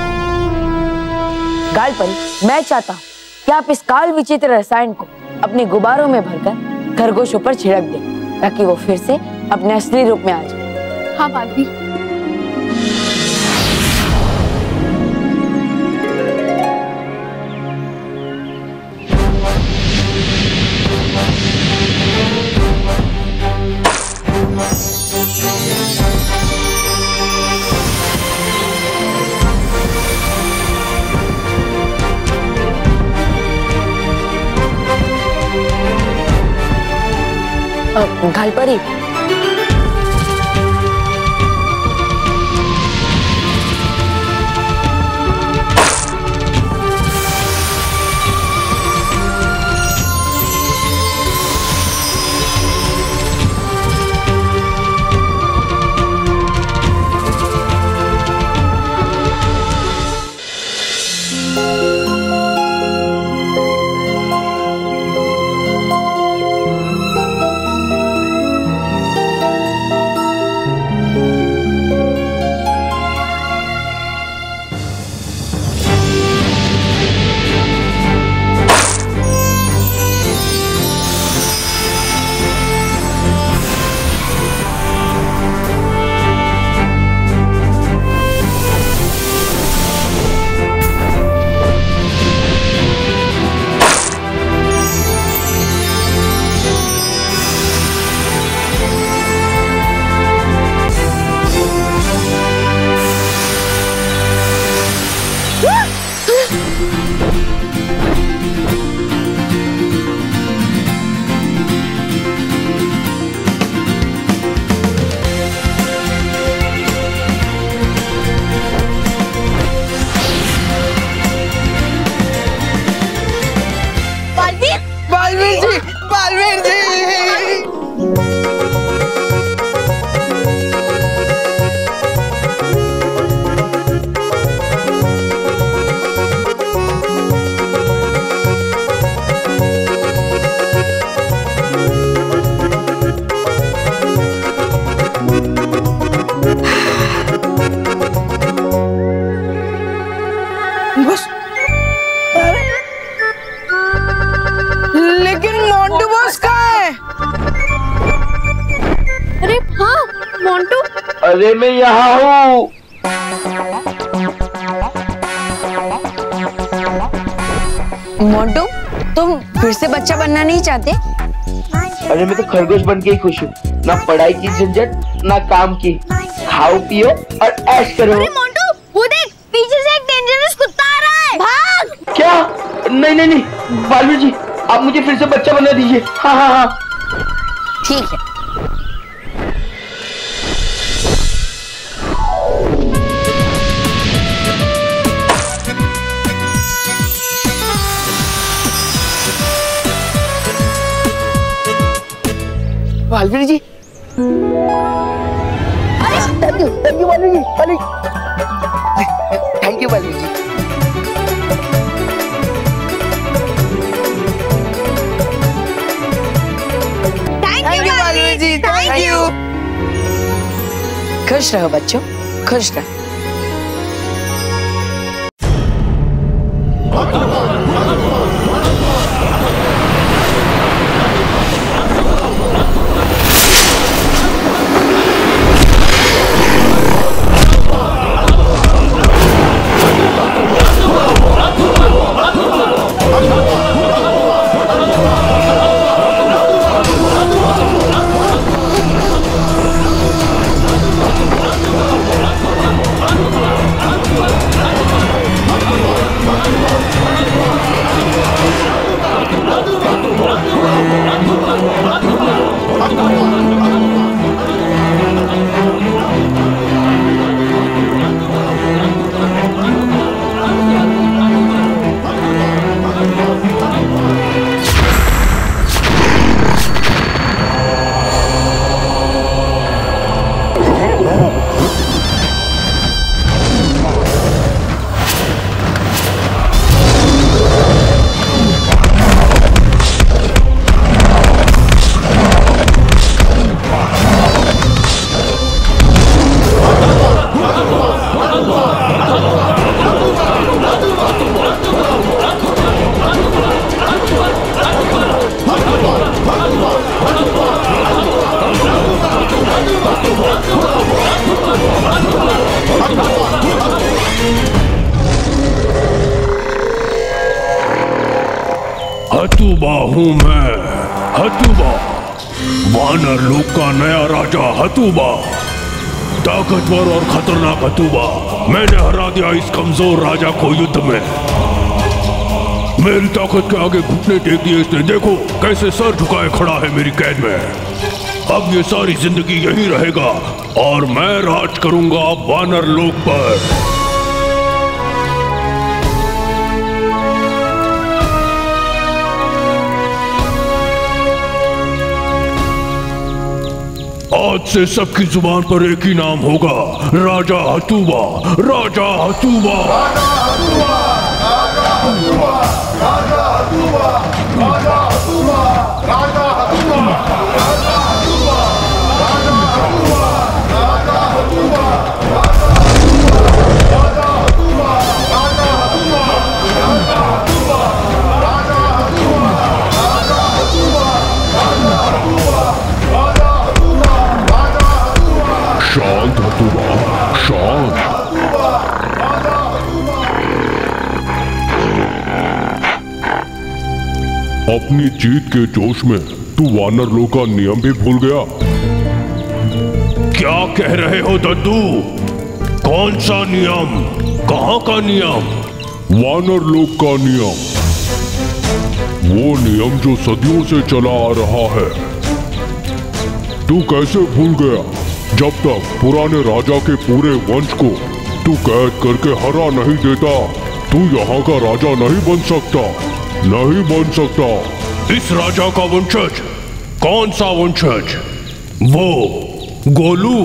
गालपरी, मैं चाहता हूँ कि आप इस काल विचित्र रसायन को अपने गुब्बारों में भरकर खरगोशों पर छिड़क दें ताकि वो फिर से अपने असली रूप में आ जाए। हाँ बालवीर। गालपरी, अरे मैं यहाँ हूँ। मोंटू, तुम फिर से बच्चा बनना नहीं चाहते? अरे मैं तो खरगोश बन के ही खुश हूँ। ना पढ़ाई की झंझट, ना काम की। खाओ पियो और ऐश करो। अरे मोंटू, वो देख, पीछे से एक डेंजरस कुत्ता आ रहा है। भाग! क्या? नहीं नहीं नहीं, बालवीर जी, आप मुझे फिर से बच्चा बना दीजिए। हाँ हाँ हाँ, ठीक है। Baalveer ji, thank you thank you Baalveer ji, Baalveer thank you Baalveer ji. Thank you Baalveer ji, thank you. खुश रहो बच्चों, खुश रहो। हतुबा हूँ मैं, हतुबा, वानर लोक का नया राजा हतुबा, ताकतवर और खतरनाक हतुबा। मैंने हरा दिया इस कमजोर राजा को युद्ध में। मेरी ताकत के आगे घुटने टेक दिए इसने। देखो कैसे सर झुकाए खड़ा है मेरी कैद में। अब ये सारी जिंदगी यही रहेगा और मैं राज करूंगा वानर लोक पर। आज से सबकी जुबान पर एक ही नाम होगा, राजा हतुबा, राजा हतुबा, राजा हतुबा, राजा हतुबा, राजा हतुबा, राजा हतुबा, राजा हतुबा, राजा हतुबा, राजा हतुबा, राजा हतुबा, राजा हतुबा, राजा हतुबा, राजा हतुबा, राजा हतुबा, राजा हतुबा, राजा हतुबा, राजा हतुबा, राजा शांत हतुबा, शांत। अपनी जीत के जोश में तू वानर लोक का नियम भी भूल गया। क्या कह रहे हो दद्दू? कौन सा नियम? कहाँ का नियम? वानर लोक का नियम, वो नियम जो सदियों से चला आ रहा है। तू कैसे भूल गया? जब तक पुराने राजा के पूरे वंश को तू कैद करके हरा नहीं देता, तू यहाँ का राजा नहीं बन सकता, नहीं बन सकता। इस राजा का वंशज, कौन सा वंशज? वो गोलू।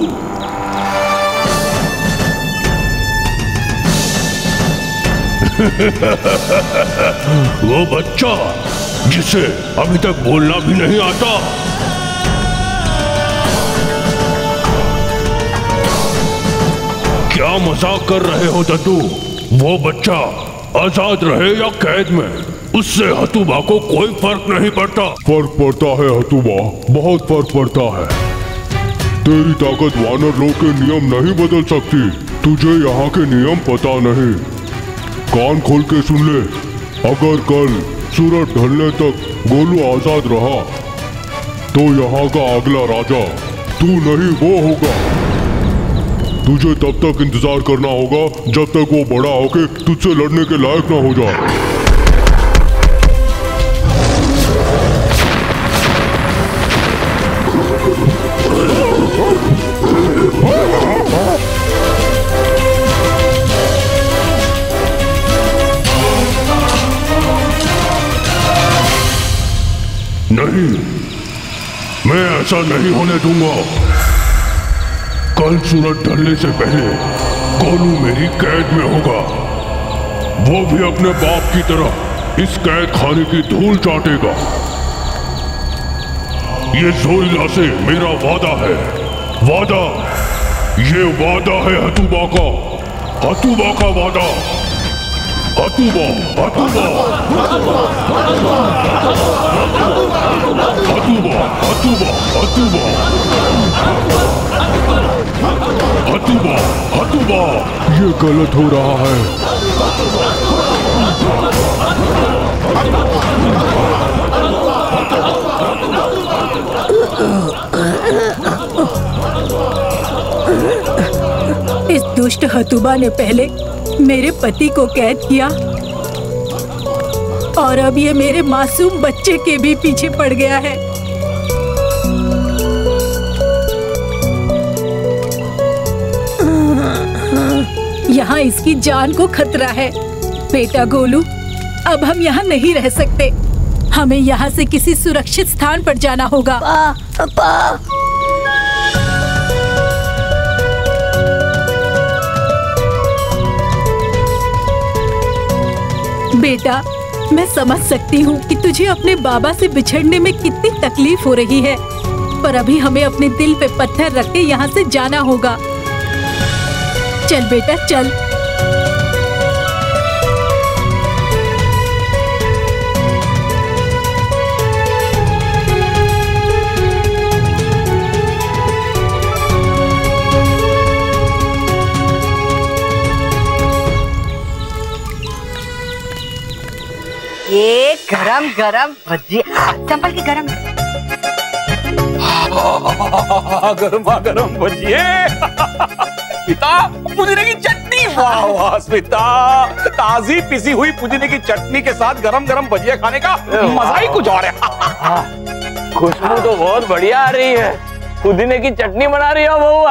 वो बच्चा जिसे अभी तक बोलना भी नहीं आता। क्या मजाक कर रहे हो दद्दू? वो बच्चा आजाद रहे या कैद में, उससे हतुबा को कोई फर्क नहीं पड़ता। फर्क पड़ता है हतुबा, बहुत फर्क पड़ता है। तेरी ताकत वानर लोक के नियम नहीं बदल सकती। तुझे यहाँ के नियम पता नहीं। कान खोल के सुन ले, अगर कल सूरज ढलने तक गोलू आजाद रहा तो यहाँ का अगला राजा तू नहीं वो होगा। तुझे तब तक इंतजार करना होगा जब तक वो बड़ा होके तुझसे लड़ने के लायक ना हो जाए। नहीं, मैं ऐसा नहीं होने दूंगा। कल सूरज ढलने से पहले गोलू मेरी कैद में होगा। वो भी अपने बाप की तरह इस कैद खाने की धूल चाटेगा। ये जोरिला से मेरा वादा है, वादा, ये वादा है हतुबा का, हतुबा का वादा। हतुबा, हतुबा, हतुबा, हतुबा, हतुबा, हतुबा, हतुबा। ये गलत हो रहा है। इस दुष्ट हतुबा ने पहले मेरे पति को कैद किया और अब ये मेरे मासूम बच्चे के भी पीछे पड़ गया है। यहाँ इसकी जान को खतरा है। बेटा गोलू, अब हम यहाँ नहीं रह सकते। हमें यहाँ से किसी सुरक्षित स्थान पर जाना होगा। पा, पा। बेटा, मैं समझ सकती हूँ कि तुझे अपने बाबा से बिछड़ने में कितनी तकलीफ हो रही है, पर अभी हमें अपने दिल पे पत्थर रख के यहाँ से जाना होगा। चल बेटा, चल। ये गरम गरम भजिया, संभल के गरम गरमा गरम भजिए। स्मिता, पुदीने की चटनी। वाह वाह स्मिता, ताजी पिसी हुई पुदीने की चटनी के साथ गरम गरम भजिया खाने का मजा ही कुछ और है। खुशबू तो बहुत बढ़िया आ रही है। पुदीने की चटनी बना रही हो बहू?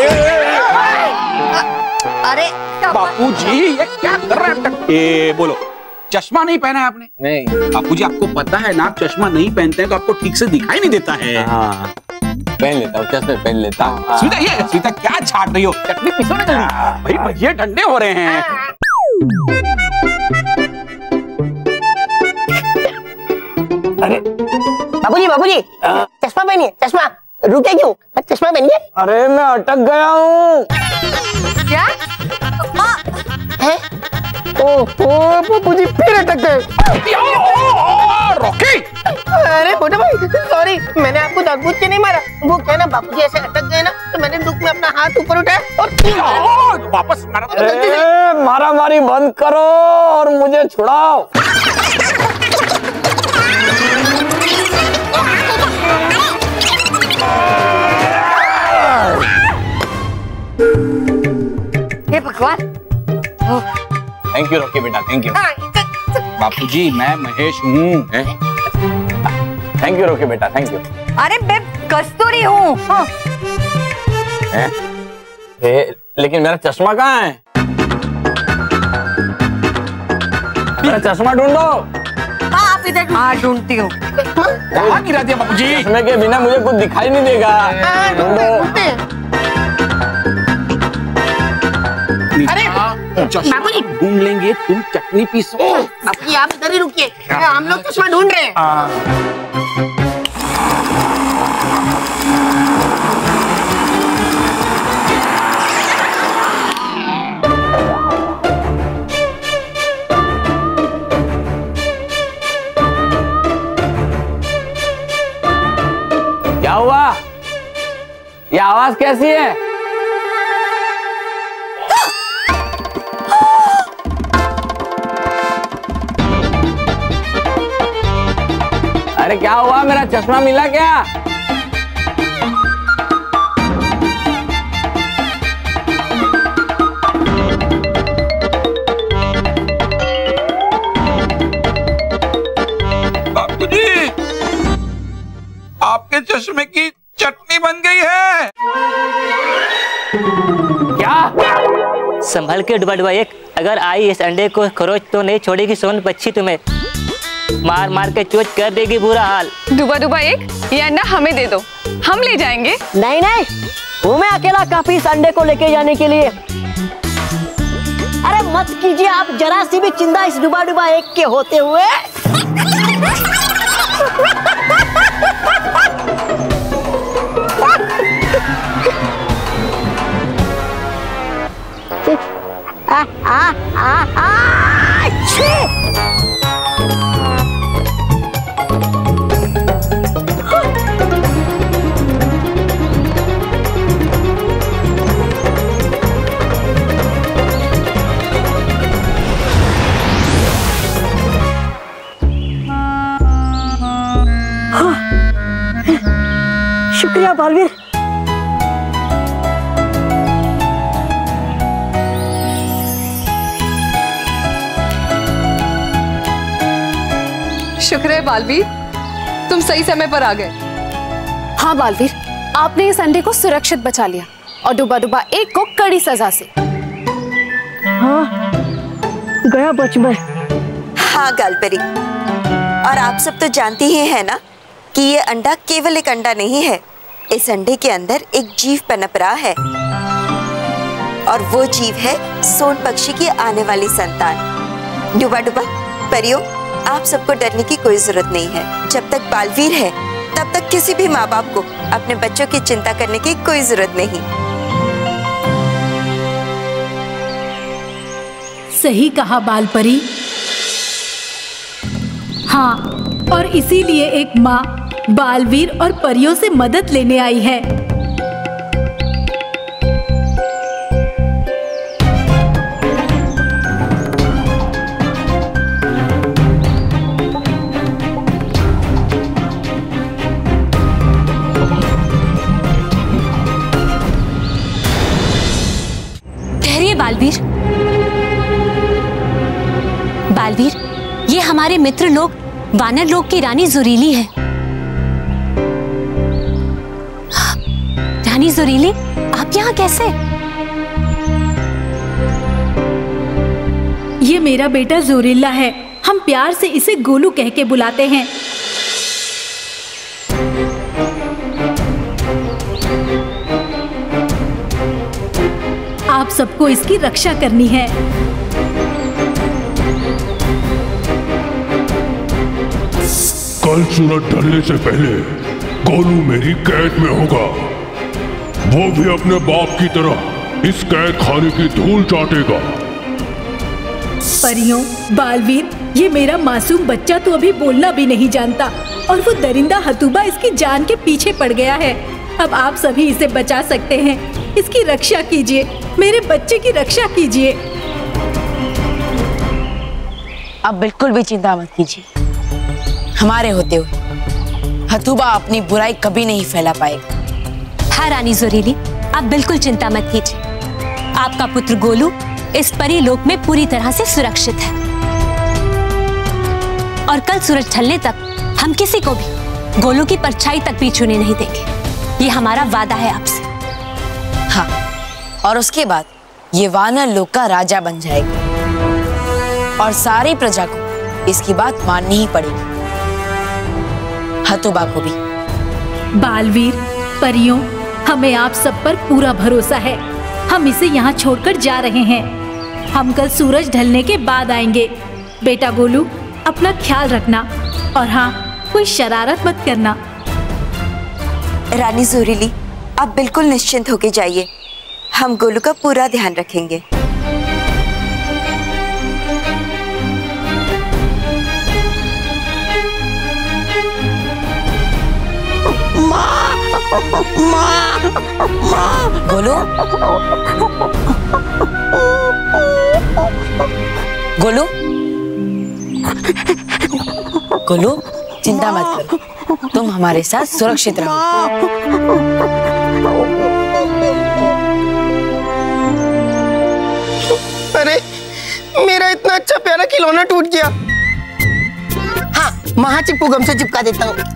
अरे बापूजी, ये क्या कर रहे हैं? ए बोलो, चश्मा नहीं पहना है आपने? नहीं। बापूजी, आपको पता है ना, आप चश्मा नहीं पहनते हैं तो आपको ठीक से दिखाई नहीं देता है। हाँ, पहन लेता हूँ, चश्मे पहन लेता हूँ। स्मिता, ये स्मिता क्या छाट रही हो? चटनी पीसो ना जल्दी। भाई भजिए ठंडे हो रहे हैं। अरे बाबूजी, बाबूजी, चश्मा पहनिए। चश्मा रुके क्यों? चश्मा पहनिए। अरे मैं अटक गया हूँ। क्या है? ओहो बाबूजी, फिर अटक गए। रॉकी! अरे छोटे भाई, सॉरी, मैंने आपको जानबूझ के नहीं मारा। वो क्या ना, बाबूजी ऐसे अटक गए ना, तो मैंने दुख में अपना हाथ ऊपर उठाया और वापस मारा। अरे मारा मारी बंद करो और मुझे छुड़ाओ। हे भगवान। थैंक यू रॉकी बेटा, थैंक यू। बापूजी, मैं महेश हूँ। थैंक यू रॉकी बेटा, थैंक यू। अरे मैं कस्तूरी हूँ। हाँ। लेकिन मेरा चश्मा कहाँ है? मेरा चश्मा ढूंढो। हाँ, आप इधर। हाँ, ढूंढती हूँ। कहाँ गिरा दिया बापूजी? चश्मे के बिना मुझे कुछ दिखाई नहीं देगा। ढूंढो। अरे बाबूजी, ढूंढ लेंगे, तुम चटनी पीसो। बाबूजी, आप इधर ही रुकिए, हम लोग चश्मा ढूंढ रहे हैं। क्या हुआ? ये आवाज कैसी है? अरे क्या हुआ? मेरा चश्मा मिला क्या? बापूजी, आपके चश्मे की चटनी बन गई है। क्या? संभल के डुबा डुबा एक, अगर आई इस अंडे को खरोच तो नहीं छोड़ेगी सोन पक्षी तुम्हें। मार मार के चोट कर देगी बुरा हाल। डुबा डुबा एक, ये अंडा हमें दे दो, हम ले जाएंगे। नहीं नहीं, वो मैं अकेला काफी इस अंडे को लेके जाने के लिए। अरे मत कीजिए आप जरा सी भी चिंता इस डुबा डुबा एक के होते हुए। आ, आ, आ, आ, शुक्रिया बालवीर। शुक्र है बालवीर, तुम सही समय पर आ गए। हाँ बालवीर, आपने इस अंडे को सुरक्षित बचा लिया और डुबा डुबा एक को कड़ी सजा से। हाँ, गया बच में। हाँ गालपरी, और आप सब तो जानते ही हैं ना कि ये अंडा केवल एक अंडा नहीं है। इस अंडे के अंदर एक जीव पनप रहा है और वो जीव है सोन पक्षी की आने वाली संतान। डुबा डुबा, परियों, आप सबको डरने की कोई जरूरत नहीं है। जब तक बालवीर है तब तक किसी भी माँ बाप को अपने बच्चों की चिंता करने की कोई जरूरत नहीं। सही कहा बालपरी। हाँ, और इसीलिए एक माँ बालवीर और परियों से मदद लेने आई है। ठहरिए बालवीर। बालवीर, ये हमारे मित्र लोग वानर लोग की रानी जुरीली है। रानी जुरीली, आप यहाँ कैसे? ये मेरा बेटा जोरिल्ला है, हम प्यार से इसे गोलू कह के बुलाते हैं। आप सबको इसकी रक्षा करनी है। कल सूरज ढलने से पहले गोलू मेरी कैद में होगा। वो भी अपने बाप की तरह इस कैद खाने की धूल चाटेगा। परियों, बालवीर, ये मेरा मासूम बच्चा तो अभी बोलना भी नहीं जानता और वो दरिंदा हतूबा इसकी जान के पीछे पड़ गया है। अब आप सभी इसे बचा सकते हैं। इसकी रक्षा कीजिए, मेरे बच्चे की रक्षा कीजिए। अब बिल्कुल भी चिंता मत कीजिए। हमारे होते हुए हतूबा अपनी बुराई कभी नहीं फैला पाएगा। हाँ रानी जुरीली, आप बिल्कुल चिंता मत कीजिए। आपका पुत्र गोलू इस परीलोक में पूरी तरह से सुरक्षित है और कल सूरज ढलने तक हम किसी को भी गोलू की परछाई तक भी छूने नहीं देंगे। ये हमारा वादा है आपसे। हाँ, और उसके बाद ये वानर लोक का राजा बन जाएगा और सारी प्रजा को इसकी बात माननी ही पड़ेगी, हतूबा को भी। बालवीर, परियों, हमें आप सब पर पूरा भरोसा है। हम इसे यहाँ छोड़कर जा रहे हैं। हम कल सूरज ढलने के बाद आएंगे। बेटा गोलू, अपना ख्याल रखना और हाँ, कोई शरारत मत करना। रानी जुरीली, आप बिल्कुल निश्चिंत होके जाइए। हम गोलू का पूरा ध्यान रखेंगे। माँ, माँ, गोलू, गोलू, गोलू, चिंता मत करो, तुम हमारे साथ सुरक्षित रहो। अरे, मेरा इतना अच्छा प्यारा खिलौना टूट गया। हाँ, महा चिपकू गम से चिपका देता हूँ।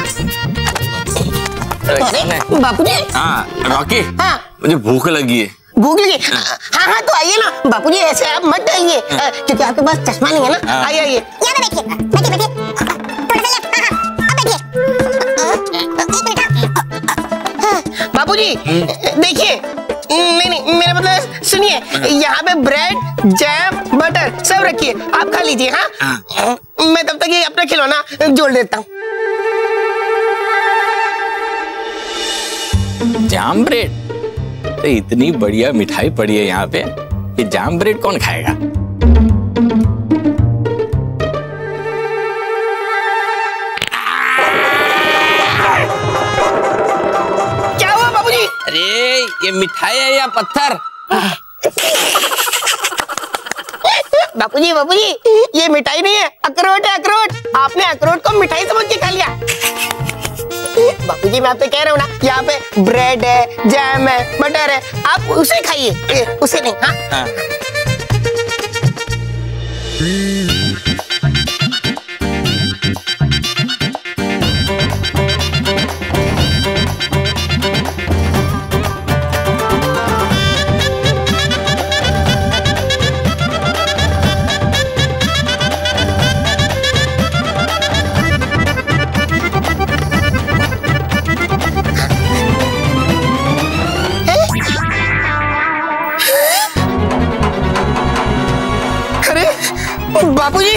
बापू जी। हाँ रॉकी, हाँ मुझे भूख लगी है। गूगल के। हाँ हाँ तो आइए ना बापूजी, ऐसे आप मत डालिए क्योंकि आपके पास चश्मा नहीं है ना। आइए आइए, बैठिए बैठिए बापूजी। देखिए, नहीं नहीं मेरा मतलब सुनिए, यहाँ पे ब्रेड, जैम, बटर सब रखिए, आप खा लीजिए। हाँ मैं तब तक ये अपना खिलौना जोड़ देता हूँ। Jam bread? तो इतनी बढ़िया मिठाई पड़ी है यहाँ पे, ये जाम ब्रेड कौन खाएगा? क्या हुआ बाबूजी? अरे ये मिठाई है या पत्थर? बापूजी बापूजी, ये मिठाई नहीं है, अखरोट है अखरोट। आपने अखरोट को मिठाई समझ के खा लिया। बापूजी मैं आपसे कह रहा हूँ ना, यहाँ पे ब्रेड है, जैम है, बटर है, आप उसे खाइए, उसे नहीं। हाँ, हाँ। बापूजी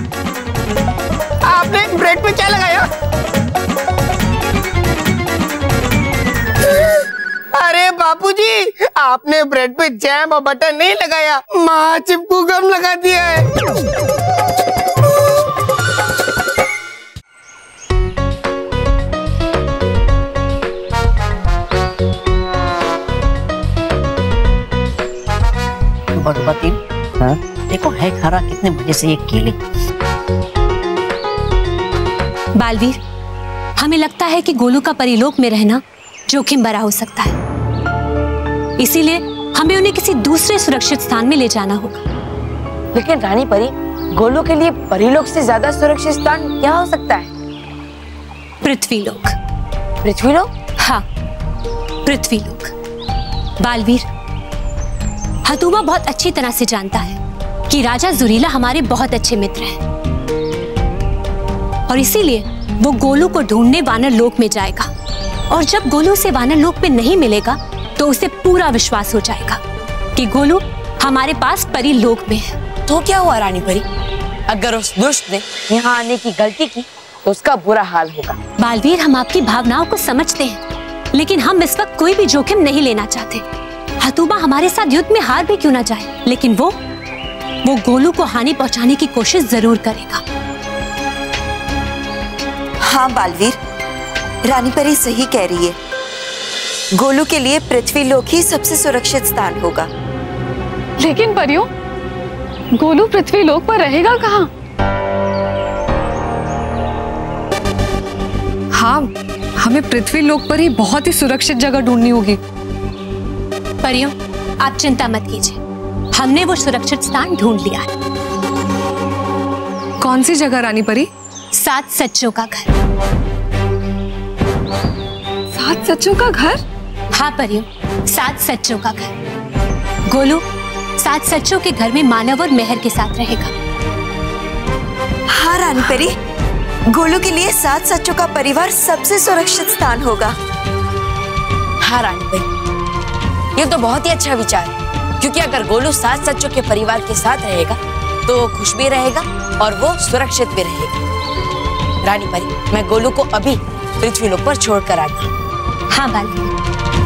आपने ब्रेड पे क्या लगाया? अरे बापूजी आपने ब्रेड पे जैम और बटर नहीं लगाया, माँ चिपकू गम लगा दिया है। हाँ? देखो है खरा कितने मजे से ये केले। बालवीर, हमें लगता है कि गोलू का परिलोक में रहना जोखिम भरा हो सकता है, इसीलिए हमें उन्हें किसी दूसरे सुरक्षित स्थान में ले जाना होगा। लेकिन रानी परी, गोलू के लिए परिलोक से ज्यादा सुरक्षित स्थान क्या हो सकता है? पृथ्वीलोक। पृथ्वीलोक? हाँ, पृथ्वीलोक। बालवीर, हतुबा बहुत अच्छी तरह से जानता है कि राजा जुरीला हमारे बहुत अच्छे मित्र हैं और इसीलिए वो गोलू को ढूंढने वानर लोक में जाएगा, और जब गोलू उसे वानर लोक में नहीं मिलेगा तो उसे पूरा विश्वास हो जाएगा कि गोलू हमारे पास परी लोक में है। तो क्या हुआ रानी परी, अगर उस दुष्ट ने यहाँ आने की गलती की तो उसका बुरा हाल होगा। बालवीर, हम आपकी भावनाओं को समझते हैं, लेकिन हम इस वक्त कोई भी जोखिम नहीं लेना चाहते। हतुबा हमारे साथ युद्ध में हार भी क्यों ना जाए, लेकिन वो वो गोलू को हानि पहुंचाने की कोशिश जरूर करेगा। हाँ बालवीर, रानी परी सही कह रही है। गोलू के लिए पृथ्वी लोक ही सबसे सुरक्षित स्थान होगा। लेकिन परियों, गोलू पृथ्वी लोक पर रहेगा कहाँ? हाँ, हमें पृथ्वी लोक पर ही बहुत ही सुरक्षित जगह ढूंढनी होगी। परियों, आप चिंता मत कीजिए, हमने वो सुरक्षित स्थान ढूंढ लिया है। कौन सी जगह रानी परी? सात सच्चों का घर। सात सच्चों का घर? हाँ परियों, सात सच्चों का घर। गोलू सात सच्चों के घर में मानव और मेहर के साथ रहेगा। हाँ रानी परी, गोलू के लिए सात सच्चों का परिवार सबसे सुरक्षित स्थान होगा। हाँ रानी परी, ये तो बहुत ही अच्छा विचार है, क्योंकि अगर गोलू सात सच्चों के परिवार के साथ रहेगा तो वो खुश भी रहेगा और वो सुरक्षित भी रहेगा। रानी परी, मैं गोलू को अभी पृथ्वी लोक पर छोड़कर आती हूँ। हाँ बालू।